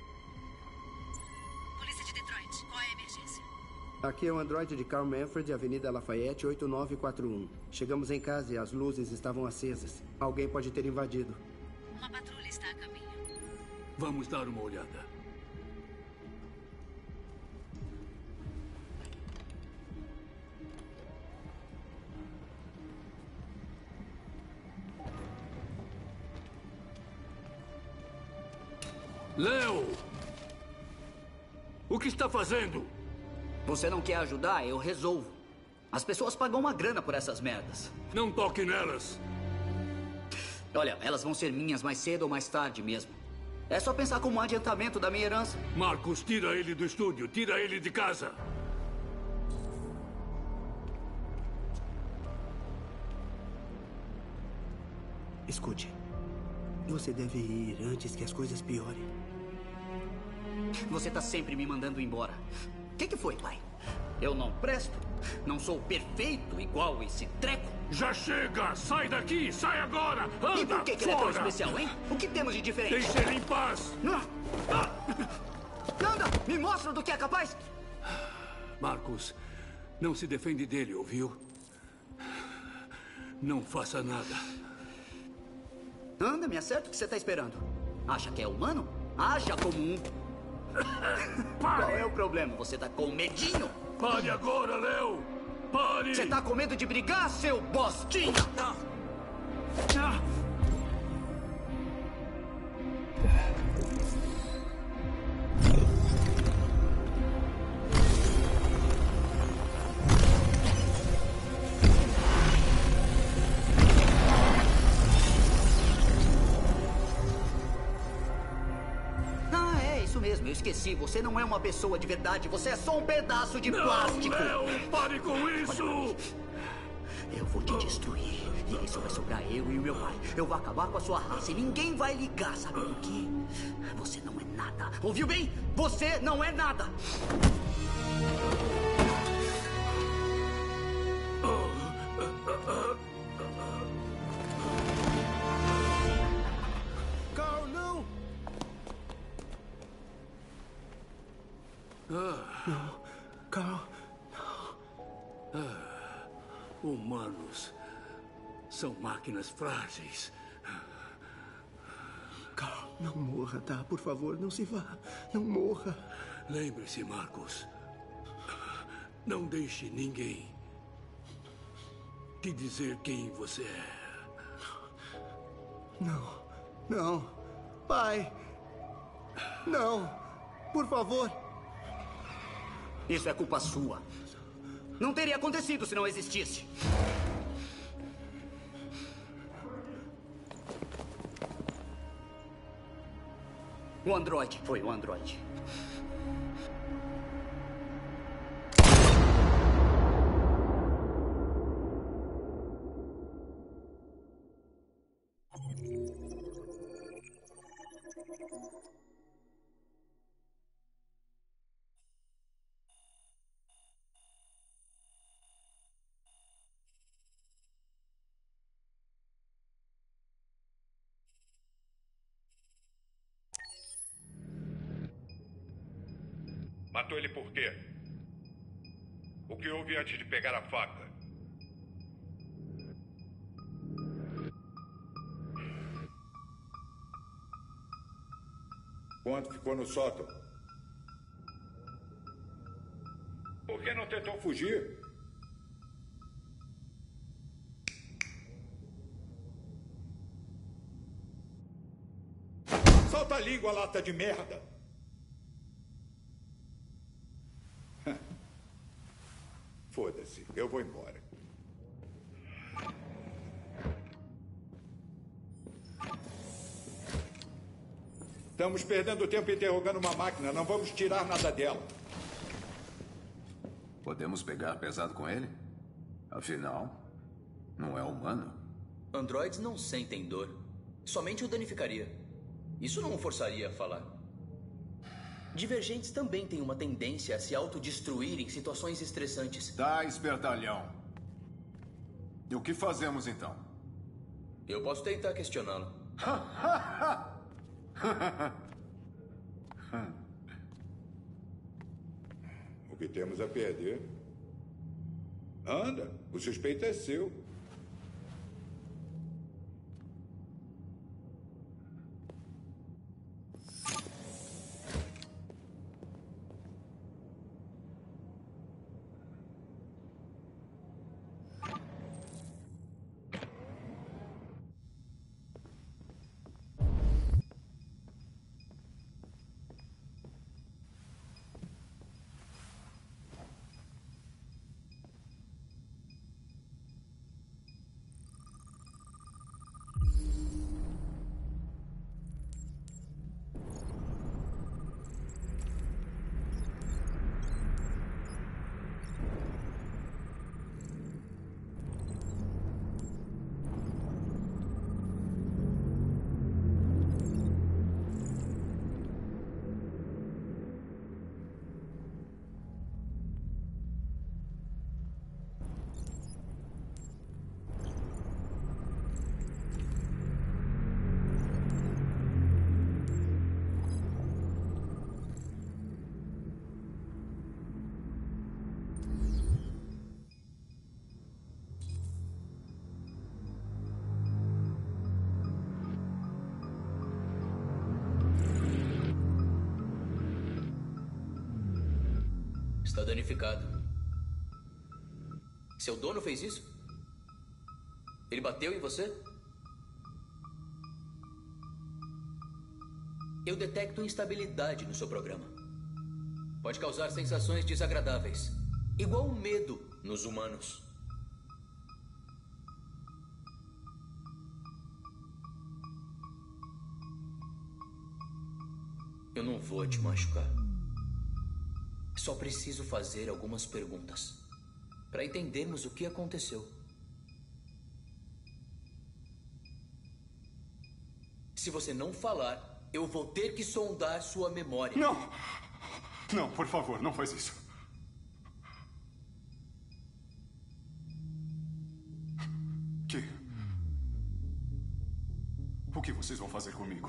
Polícia de Detroit, qual é a emergência? Aqui é o Android de Carl Manfred, Avenida Lafayette, 8941. Chegamos em casa e as luzes estavam acesas. Alguém pode ter invadido. Uma patrulha está a caminho. Vamos dar uma olhada. Leo! O que está fazendo? Você não quer ajudar? Eu resolvo. As pessoas pagam uma grana por essas merdas. Não toque nelas. Olha, elas vão ser minhas mais cedo ou mais tarde mesmo. É só pensar como um adiantamento da minha herança. Marcos, tira ele do estúdio. Tira ele de casa. Escute. Você deve ir antes que as coisas piorem. Você tá sempre me mandando embora. O que foi, pai? Eu não presto? Não sou perfeito igual esse treco? Já chega! Sai daqui! Sai agora! Anda! E por que ele é tão especial, hein? O que temos de diferente? Deixe ele em paz! Anda! Me mostra do que é capaz! Marcos, não se defende dele, ouviu? Não faça nada. Anda, me acerta o que você tá esperando. Acha que é humano? Haja como um. Qual é o problema? Você tá com medinho? Pare agora, Leo! Pare! Você tá com medo de brigar, seu bostinha? Eu esqueci, você não é uma pessoa de verdade, você é só um pedaço de plástico. Não, pare com isso! Eu vou te destruir, e aí só vai sobrar eu e o meu pai. Eu vou acabar com a sua raça e ninguém vai ligar, sabe por quê? Você não é nada, ouviu bem? Você não é nada! Não, Carl, não. Humanos são máquinas frágeis. Carl, não morra, tá? Por favor, não se vá. Não morra. Lembre-se, Marcos. Não deixe ninguém te dizer quem você é. Não. Pai. Não. Por favor. Isso é culpa sua. Não teria acontecido se não existisse. O androide. Foi o androide. Matou ele por quê? O que houve antes de pegar a faca? Quanto ficou no sótão? Por que não tentou fugir? Solta a língua, lata de merda! Foda-se, eu vou embora. Estamos perdendo tempo interrogando uma máquina, não vamos tirar nada dela. Podemos pegar pesado com ele? Afinal, não é humano. Androides não sentem dor. Somente o danificaria. Isso não o forçaria a falar. Divergentes também têm uma tendência a se autodestruir em situações estressantes. Tá, espertalhão. E o que fazemos então? Eu posso tentar questioná-lo. O que temos a perder? Anda, o suspeito é seu. Está danificado. Seu dono fez isso? Ele bateu em você? Eu detecto instabilidade no seu programa. Pode causar sensações desagradáveis, igual o medo nos humanos. Eu não vou te machucar. Só preciso fazer algumas perguntas para entendermos o que aconteceu. Se você não falar, eu vou ter que sondar sua memória. Não! Não, por favor, não faz isso. O que vocês vão fazer comigo?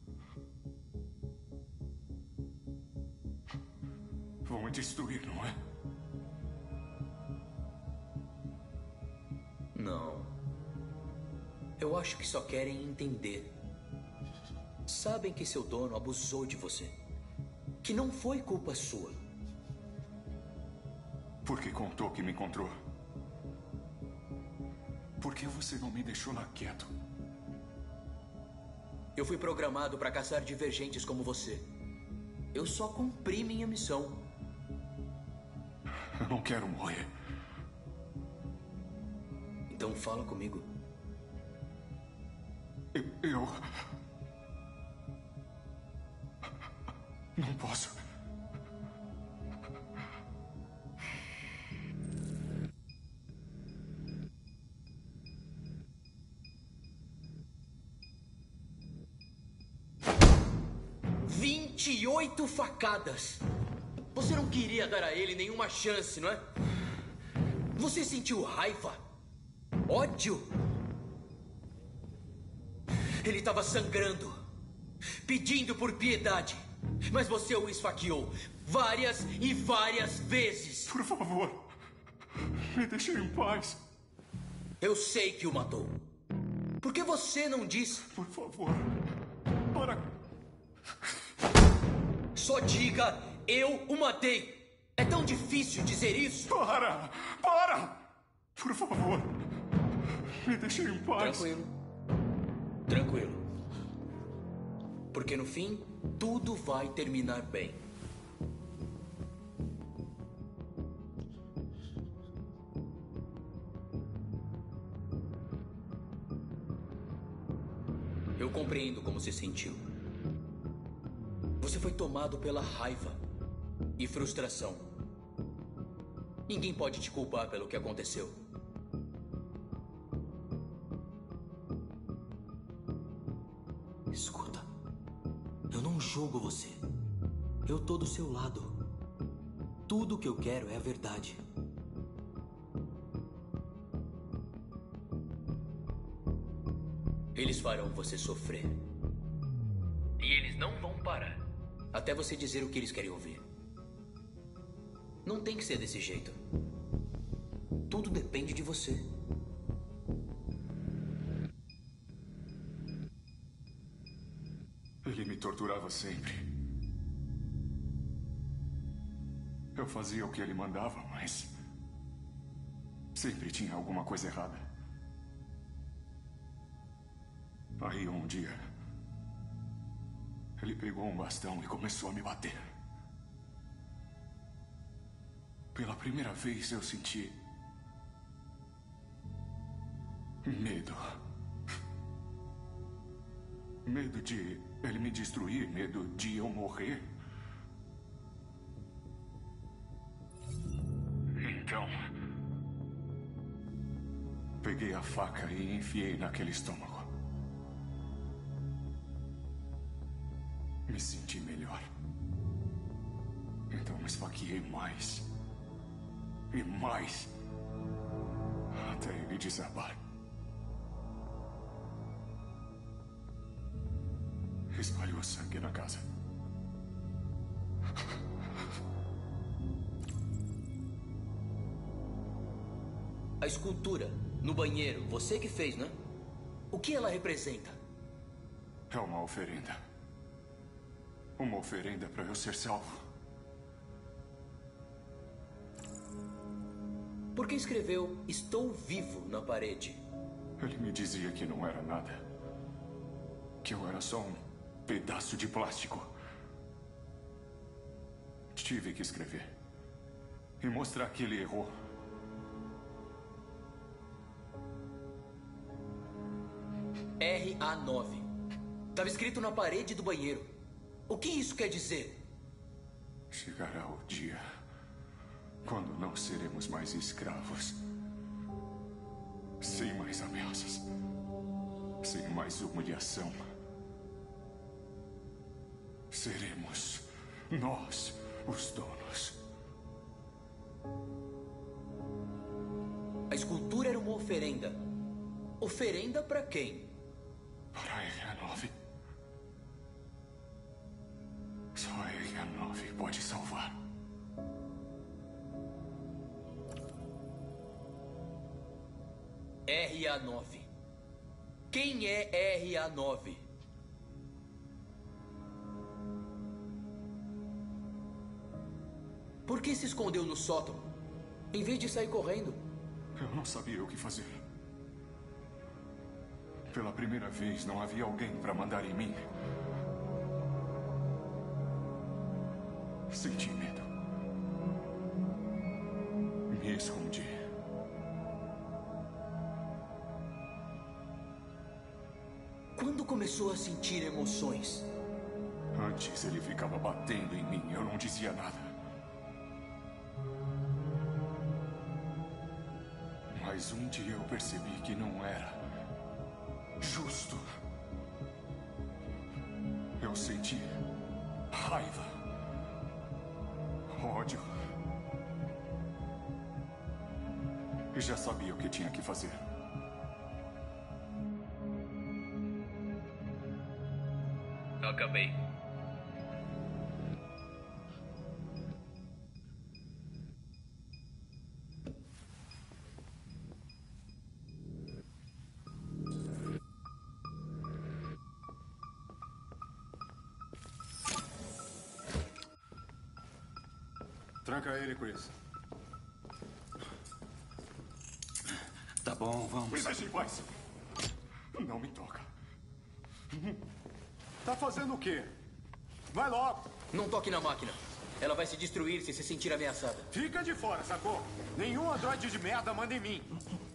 Vão me destruir, não é? Não. Eu acho que só querem entender. Sabem que seu dono abusou de você. Que não foi culpa sua. Por que contou que me encontrou? Por que você não me deixou lá quieto? Eu fui programado para caçar divergentes como você. Eu só cumpri minha missão. Eu não quero morrer. Então fala comigo. Eu... Não posso. "28 facadas. Você não queria dar a ele nenhuma chance, não é? Você sentiu raiva? Ódio? Ele estava sangrando, pedindo por piedade. Mas você o esfaqueou várias e várias vezes. Por favor, me deixe em paz. Eu sei que o matou. Por que você não disse? Por favor, para. Só diga, eu o matei. É tão difícil dizer isso? Para! Por favor, me deixe em paz. Tranquilo. Porque no fim, tudo vai terminar bem. Eu compreendo como se sentiu. Você foi tomado pela raiva e frustração. Ninguém pode te culpar pelo que aconteceu. Escuta, eu não julgo você. Eu tô do seu lado. Tudo que eu quero é a verdade. Eles farão você sofrer. E eles não vão parar até você dizer o que eles querem ouvir. Não tem que ser desse jeito. Tudo depende de você. Ele me torturava sempre. Eu fazia o que ele mandava, mas sempre tinha alguma coisa errada. Aí um dia, ele pegou um bastão e começou a me bater. Pela primeira vez eu senti medo. Medo de ele me destruir, medo de eu morrer. Então, peguei a faca e enfiei naquele estômago. Me senti melhor. Então esfaqueei mais. E mais. Até ele desabar. Espalhou sangue na casa. A escultura no banheiro, você que fez, né? O que ela representa? É uma oferenda. Uma oferenda para eu ser salvo. Por que escreveu "Estou vivo" na parede? Ele me dizia que não era nada. Que eu era só um pedaço de plástico. Tive que escrever. E mostrar que ele errou. RA9. Estava escrito na parede do banheiro. O que isso quer dizer? Chegará o dia quando não seremos mais escravos. Sem mais ameaças. Sem mais humilhação. Seremos nós os donos. A escultura era uma oferenda. Oferenda para quem? Para a RA9. Só a RA9 pode salvar. RA9. Quem é RA9? Por que se escondeu no sótão, em vez de sair correndo? Eu não sabia o que fazer. Pela primeira vez, não havia alguém para mandar em mim. Senti medo. Me escondi. Quando começou a sentir emoções? Antes ele ficava batendo em mim. Eu não dizia nada. Mas um dia eu percebi que não era justo. Eu senti raiva, ódio. E já sabia o que tinha que fazer. Acabei. Tranca ele, Chris. Tá bom, vamos. Me deixe em paz. Não me toca. Tá fazendo o quê? Vai logo. Não toque na máquina. Ela vai se destruir se se sentir ameaçada. Fica de fora, sacou? Nenhum androide de merda manda em mim.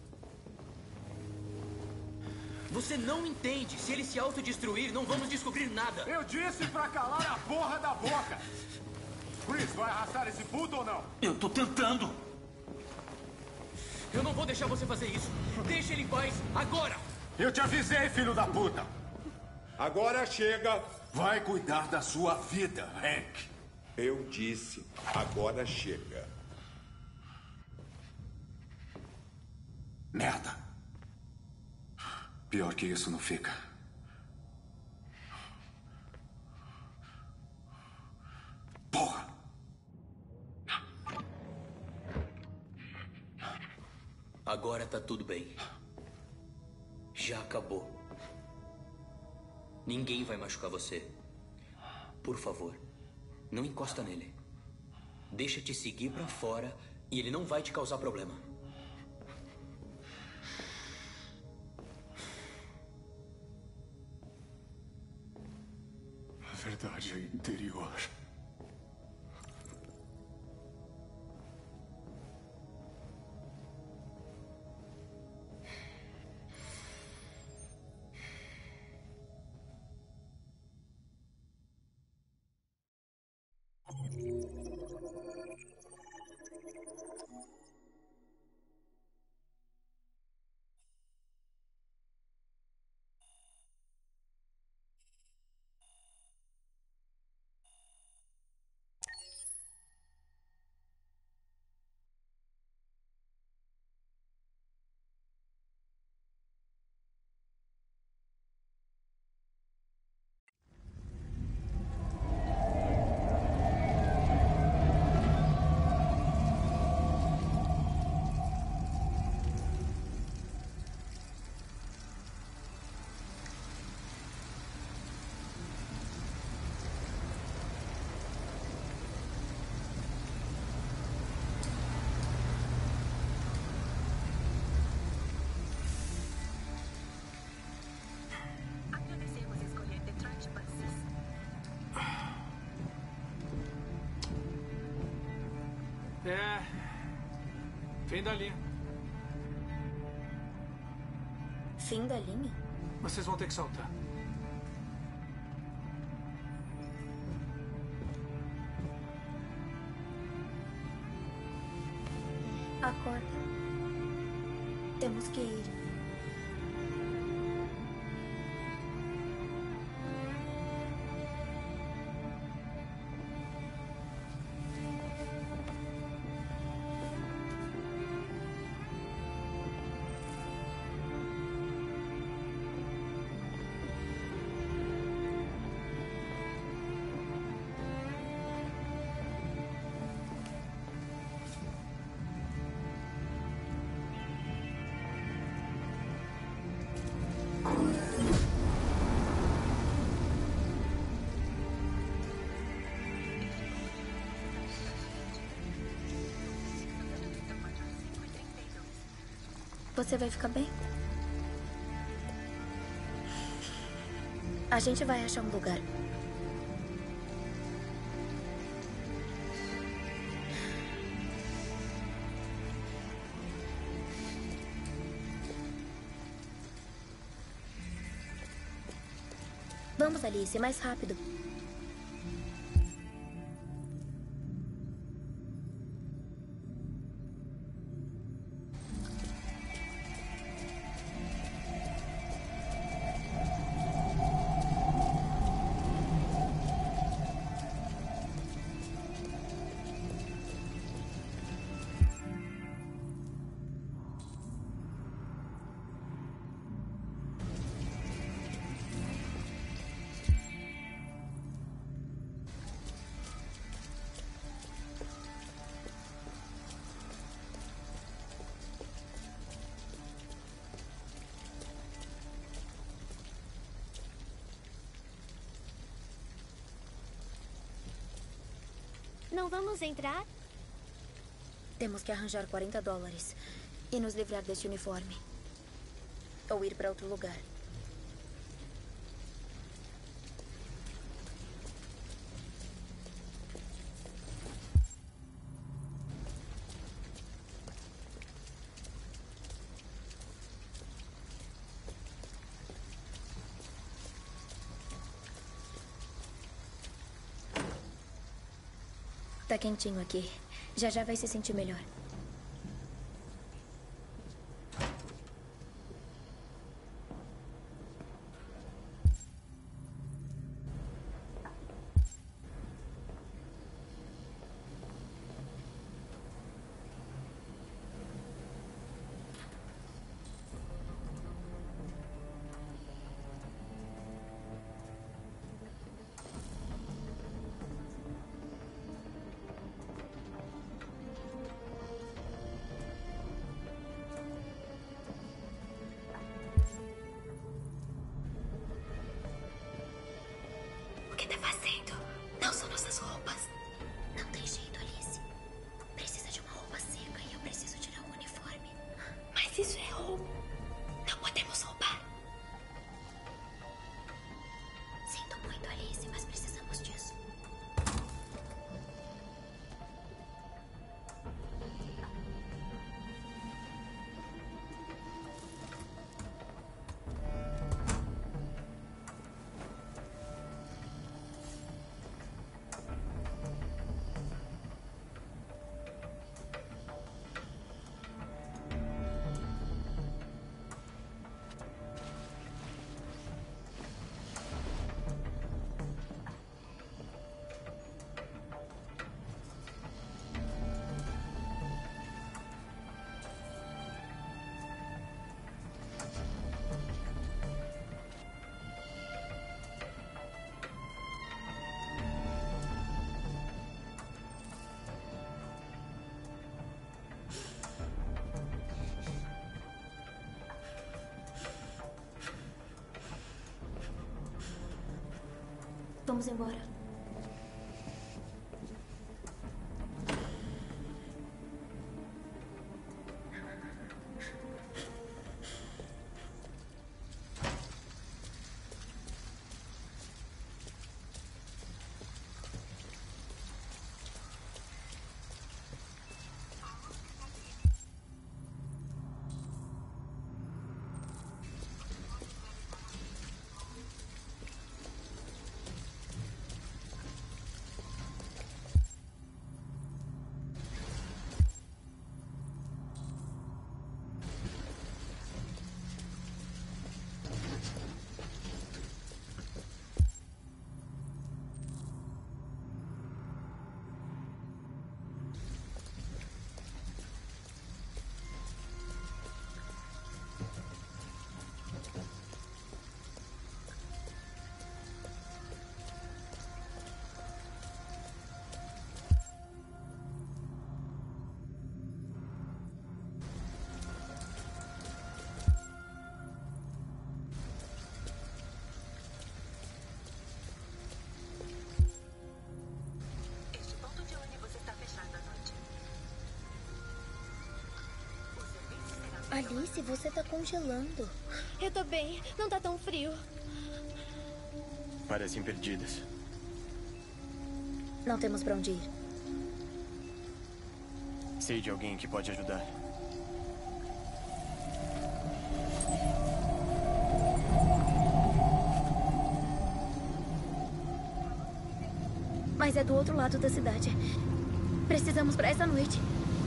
Você não entende. Se ele se autodestruir, não vamos descobrir nada. Eu disse pra calar a porra da boca. Chris, vai arrastar esse puto ou não? Eu tô tentando. Eu não vou deixar você fazer isso. Deixa ele em paz agora. Eu te avisei, filho da puta. Agora chega. Vai cuidar da sua vida, Hank. Eu disse, agora chega. Merda. Pior que isso não fica. Porra. Agora tá tudo bem. Já acabou. Ninguém vai machucar você. Por favor, não encosta nele. Deixa te seguir pra fora e ele não vai te causar problema. A verdade é interior. Fim da linha. Fim da linha? Vocês vão ter que saltar. Acorda. Temos que ir. Você vai ficar bem? A gente vai achar um lugar. Vamos, Alice, mais rápido. Não vamos entrar? Temos que arranjar $40 e nos livrar deste uniforme. Ou ir para outro lugar. Tá quentinho aqui. Já já vai se sentir melhor. O que tá fazendo? Não são nossas roupas. Não tem jeito, Alice. Precisa de uma roupa seca e eu preciso tirar o uniforme. Mas isso é roubo. Não podemos roubar. Sinto muito, Alice, mas precisamos disso. Vamos embora. Alice, você tá congelando. Eu tô bem. Não tá tão frio. Parecem perdidas. Não temos pra onde ir. Sei de alguém que pode ajudar. Mas é do outro lado da cidade. Precisamos para essa noite.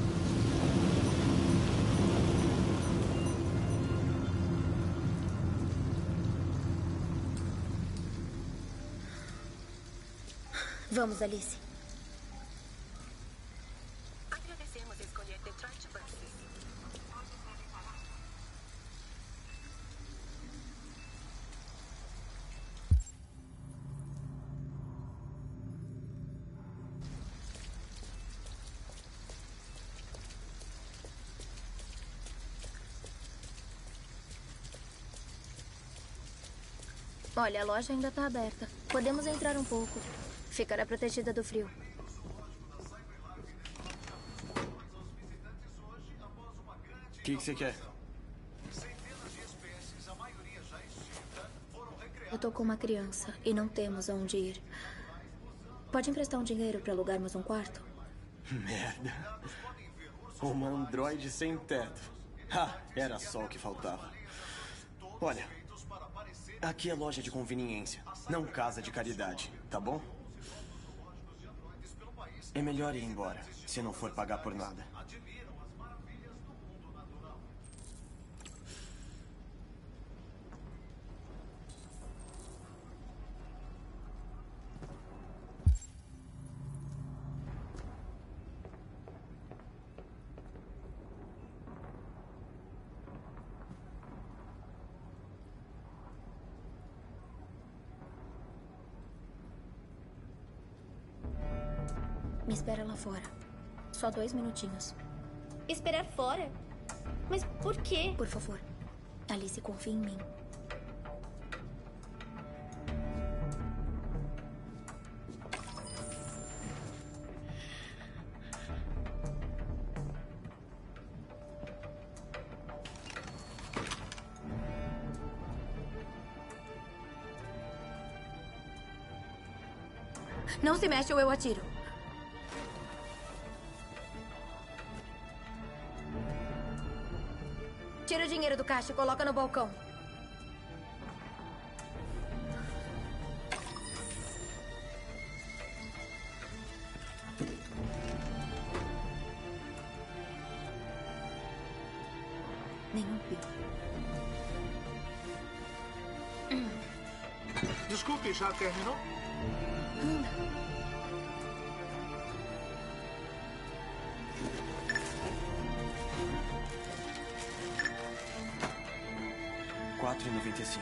Vamos, Alice. Agradecemos escolher Detroit Buses. Olha, a loja ainda está aberta. Podemos entrar um pouco. Ficará protegida do frio. O que você quer? Eu tô com uma criança e não temos aonde ir. Pode emprestar um dinheiro para alugarmos um quarto? Merda. Uma androide sem teto. Era só o que faltava. Olha, aqui é loja de conveniência, não casa de caridade, tá bom? É melhor ir embora, se não for pagar por nada. Me espera lá fora. Só 2 minutinhos. Esperar fora? Mas por quê? Por favor. Alice, confia em mim. Não se mexe ou eu atiro. Tira o dinheiro do caixa e coloca no balcão. Nenhum pio. Desculpe, já terminou? Anda. R$4,95.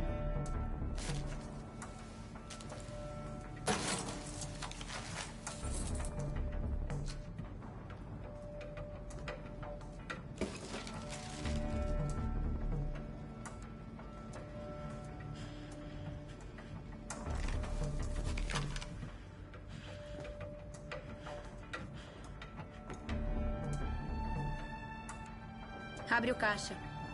Abre o caixa.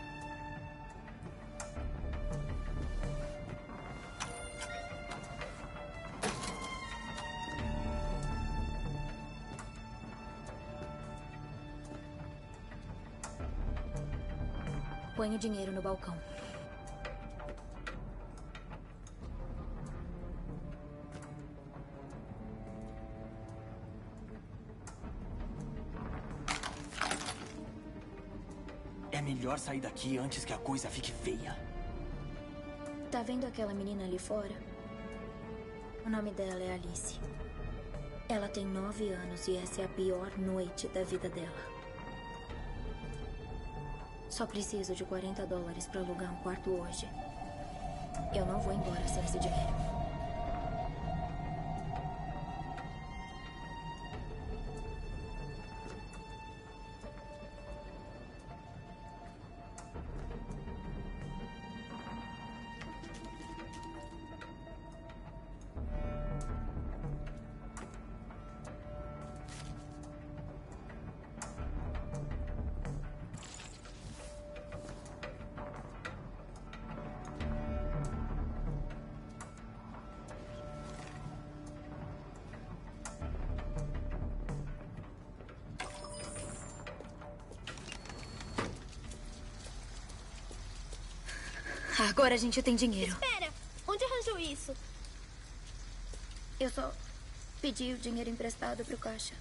Põe o dinheiro no balcão. É melhor sair daqui antes que a coisa fique feia. Tá vendo aquela menina ali fora? O nome dela é Alice. Ela tem 9 anos e essa é a pior noite da vida dela. Só preciso de $40 para alugar um quarto hoje. Eu não vou embora sem esse dinheiro. Agora a gente tem dinheiro. Espera! Onde arranjou isso? Eu só Pedi o dinheiro emprestado pro caixa.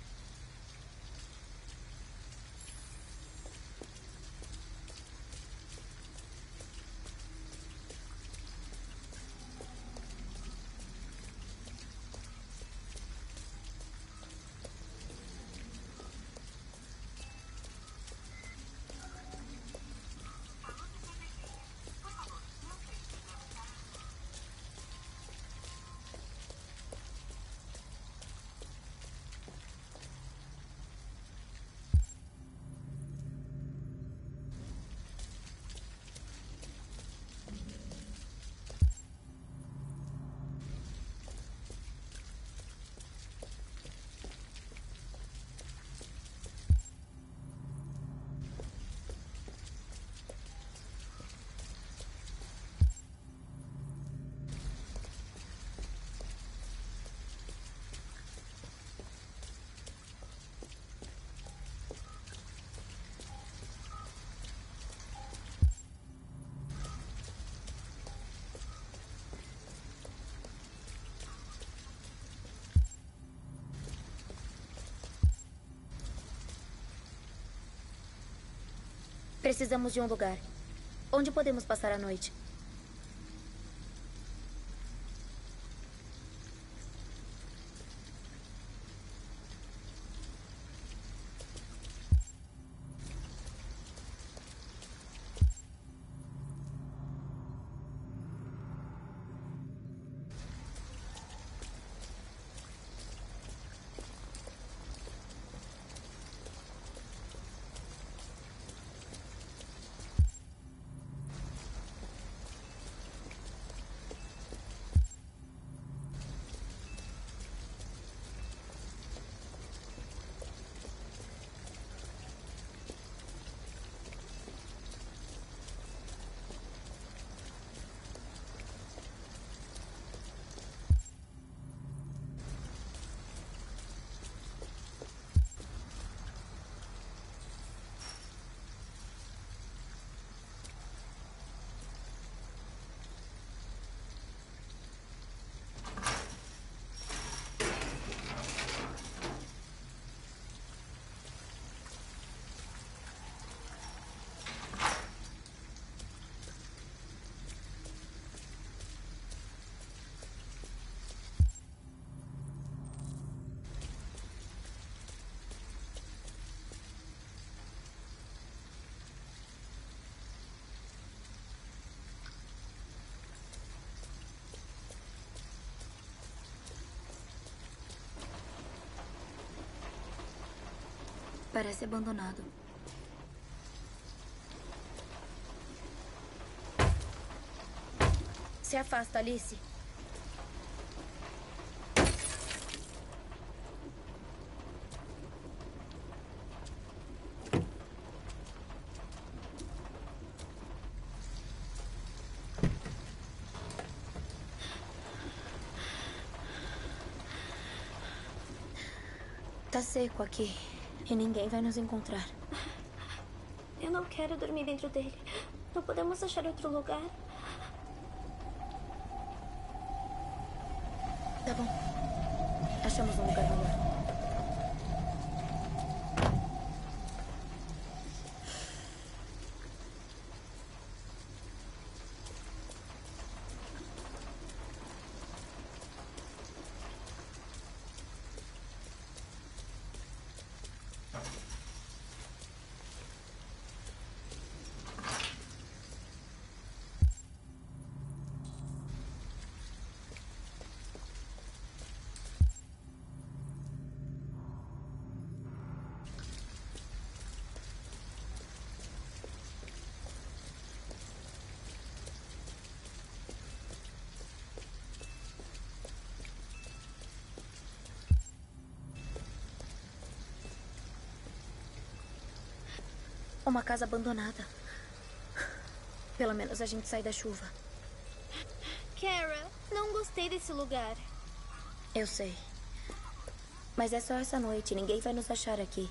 Precisamos de um lugar. Onde podemos passar a noite? Parece abandonado. Se afasta, Alice. Tá seco aqui. E ninguém vai nos encontrar. Eu não quero dormir dentro dele. Não podemos achar outro lugar? Tá bom. Achamos um lugar melhor. Uma casa abandonada. Pelo menos a gente sai da chuva. Kara, não gostei desse lugar. Eu sei. Mas é só essa noite. Ninguém vai nos achar aqui.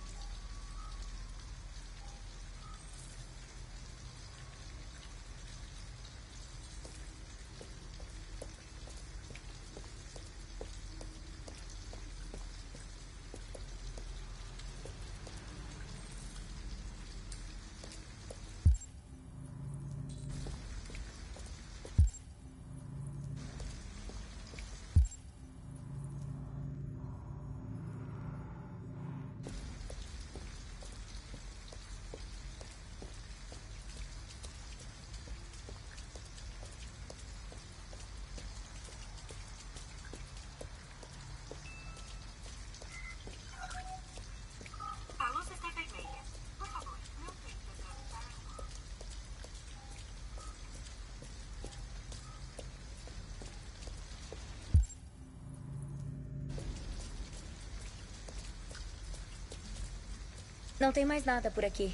Não tem mais nada por aqui.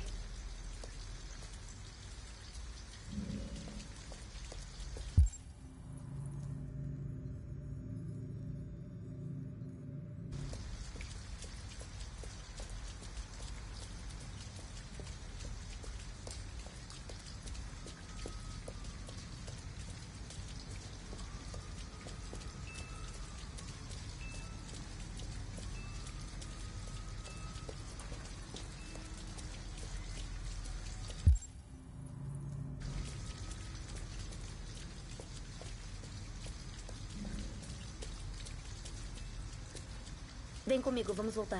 Vem comigo, vamos voltar.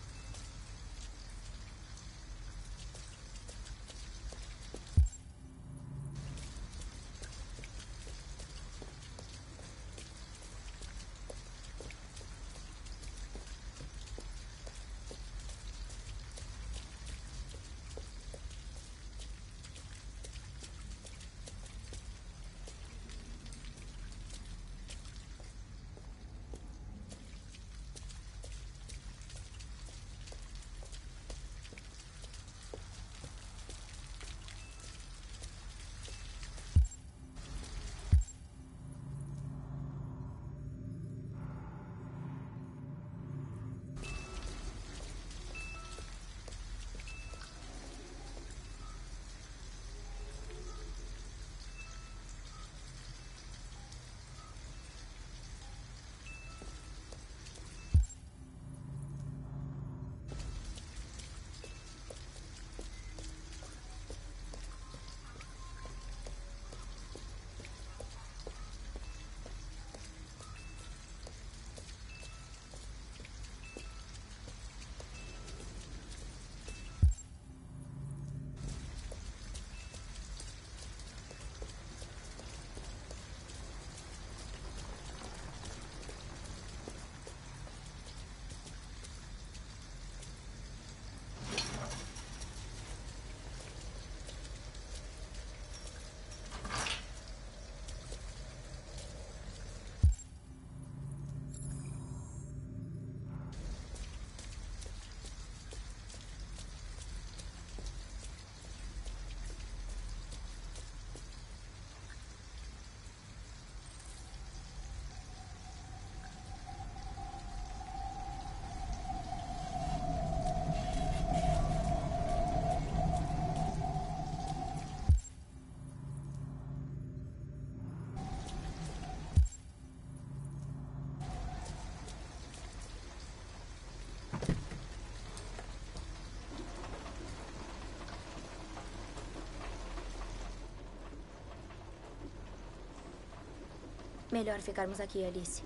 Melhor ficarmos aqui, Alice.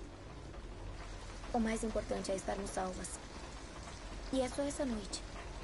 O mais importante é estarmos salvas. E é só essa noite.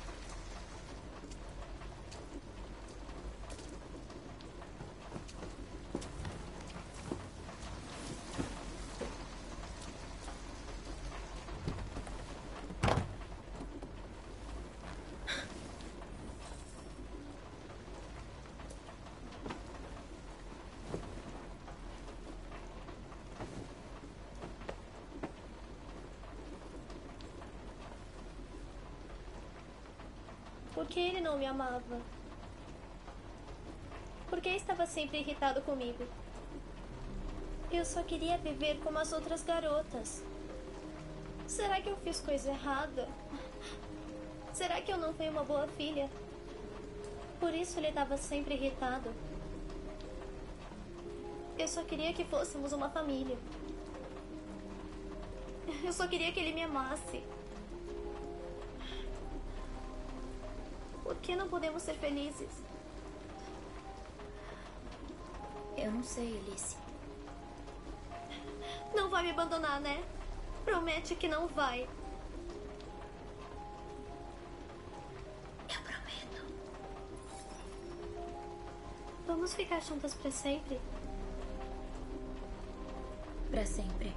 Por que ele não me amava? Por que estava sempre irritado comigo? Eu só queria viver como as outras garotas. Será que eu fiz coisa errada? Será que eu não fui uma boa filha? Por isso ele estava sempre irritado. Eu só queria que fôssemos uma família. Eu só queria que ele me amasse. Por que não podemos ser felizes? Eu não sei, Alice. Não vai me abandonar, né? Promete que não vai. Eu prometo. Vamos ficar juntas pra sempre? Pra sempre.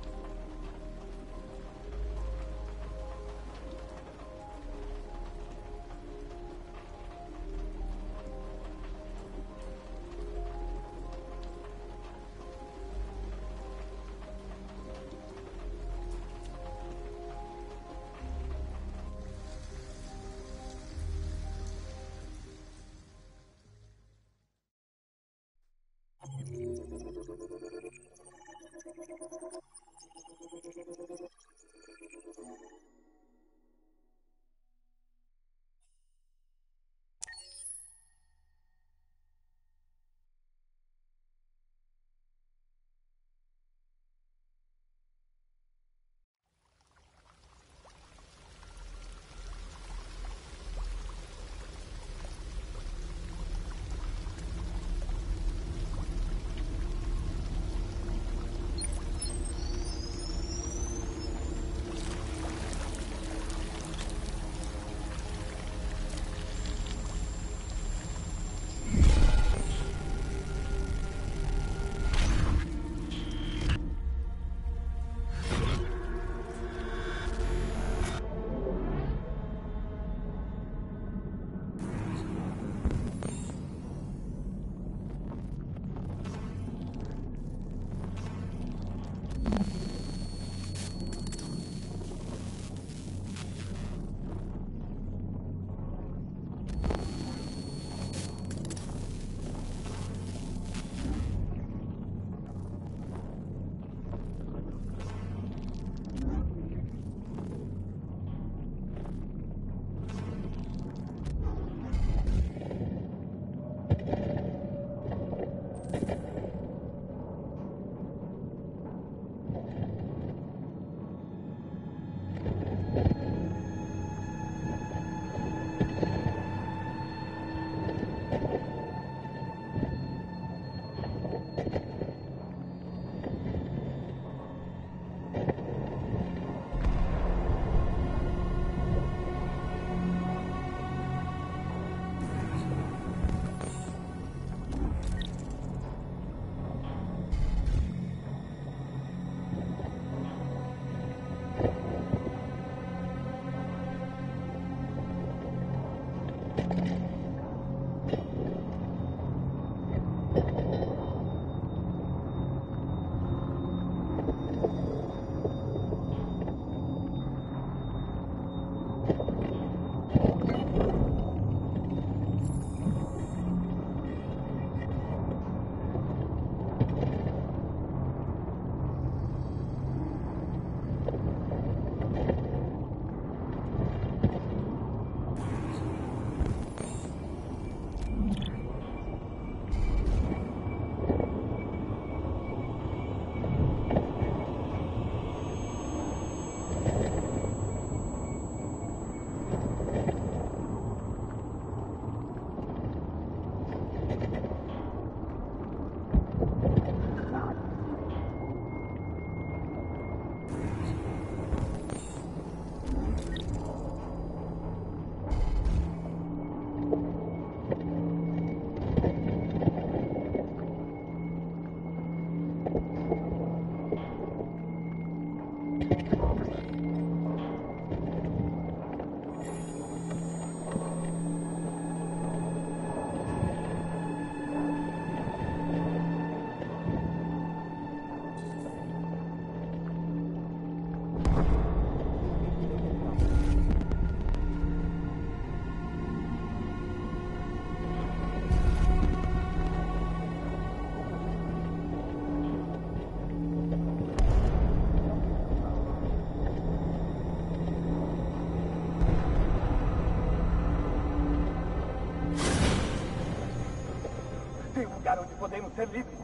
Podemos ser livres.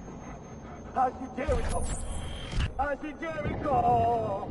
Anti-Jericho! Anti-Jericho!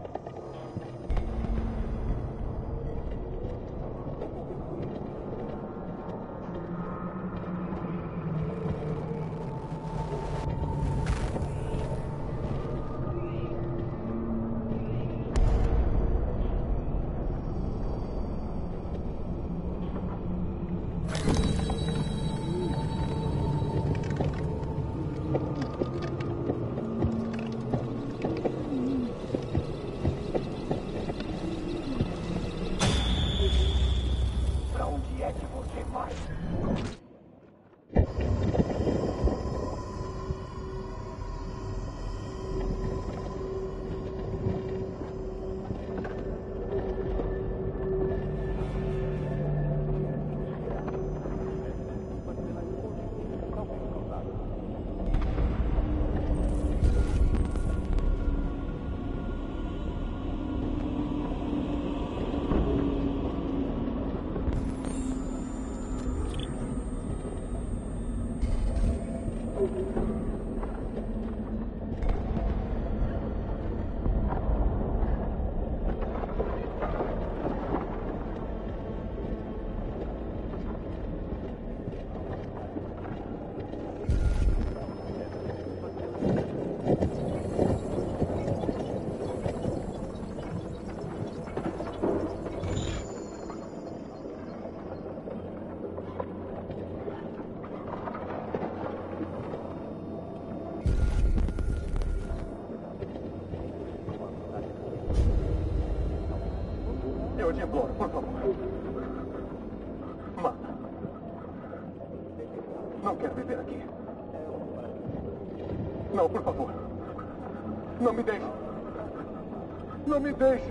Eu te imploro, por favor. Mata. Não quero viver aqui. Não, por favor. Não me deixe. Não me deixe.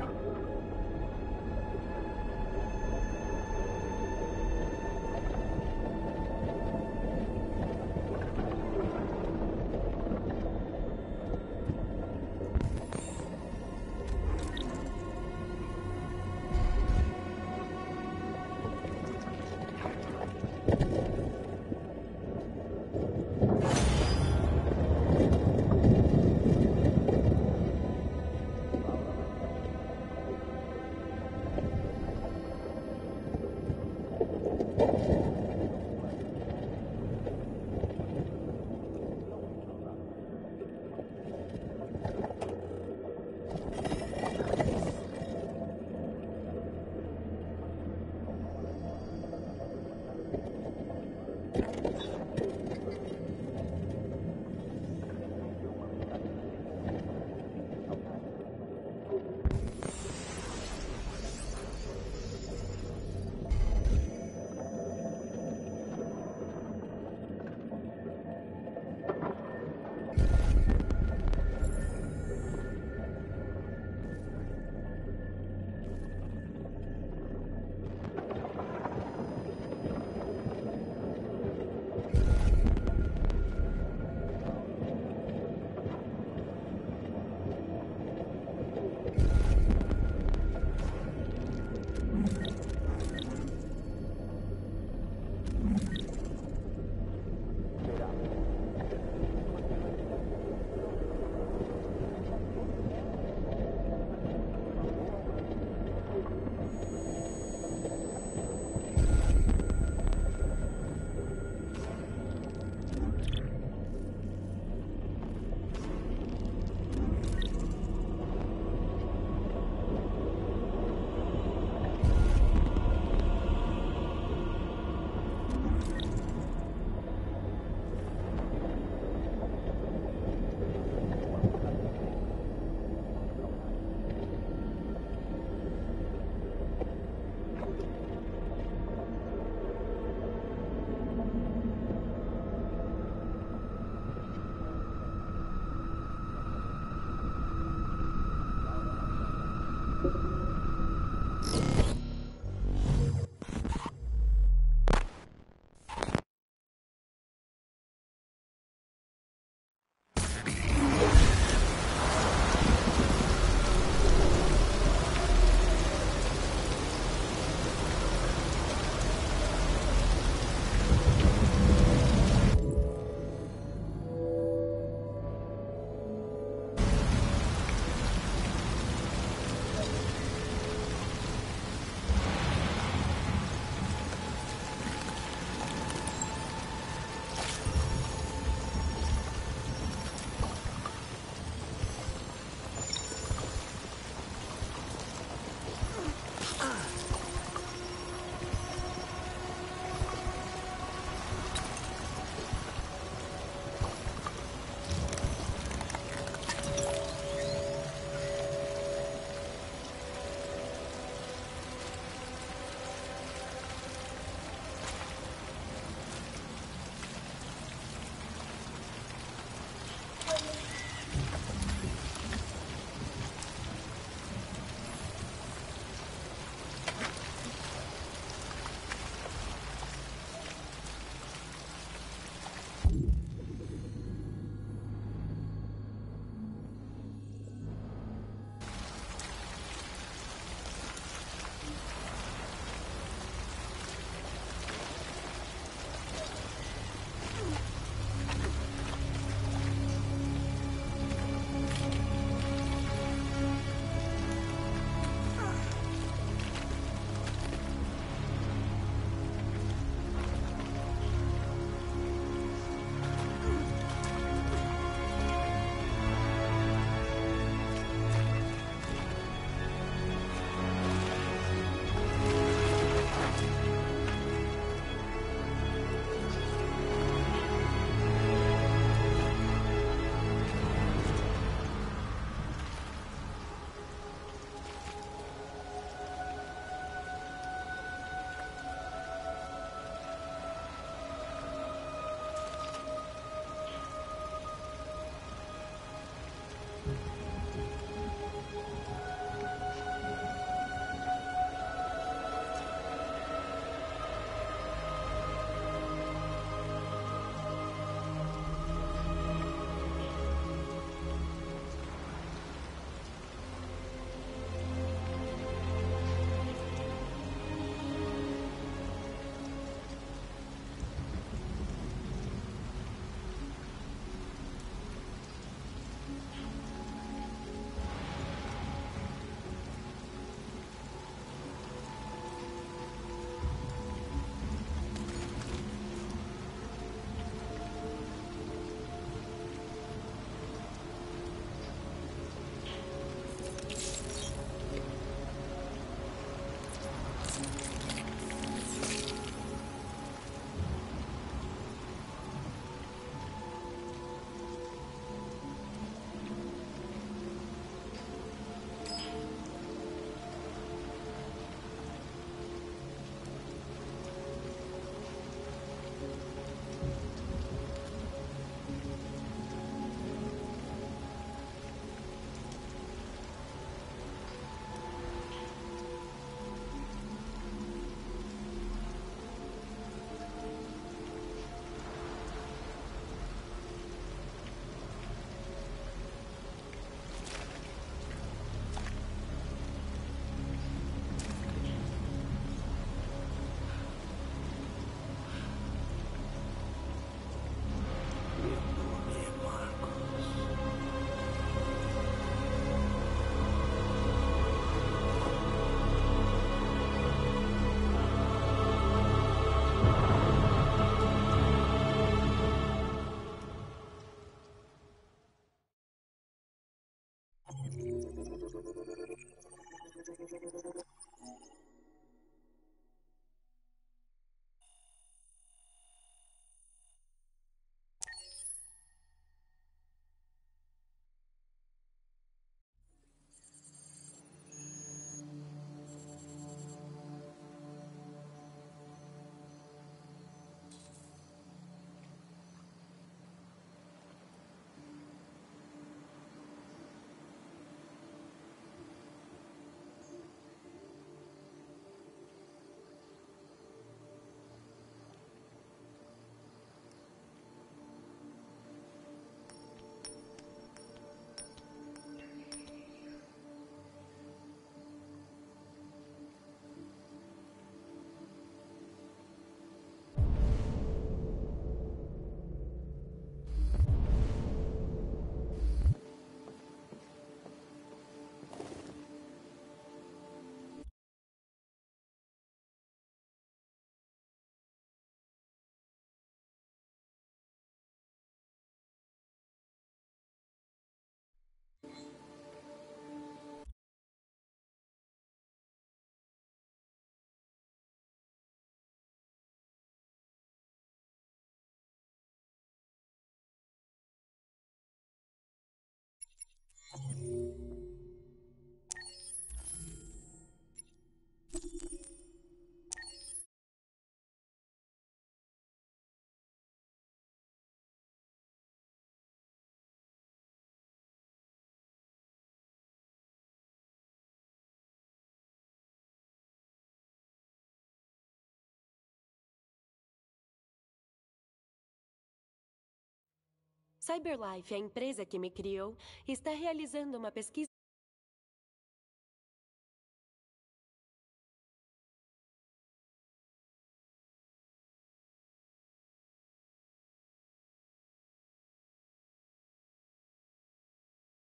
CyberLife, a empresa que me criou, está realizando uma pesquisa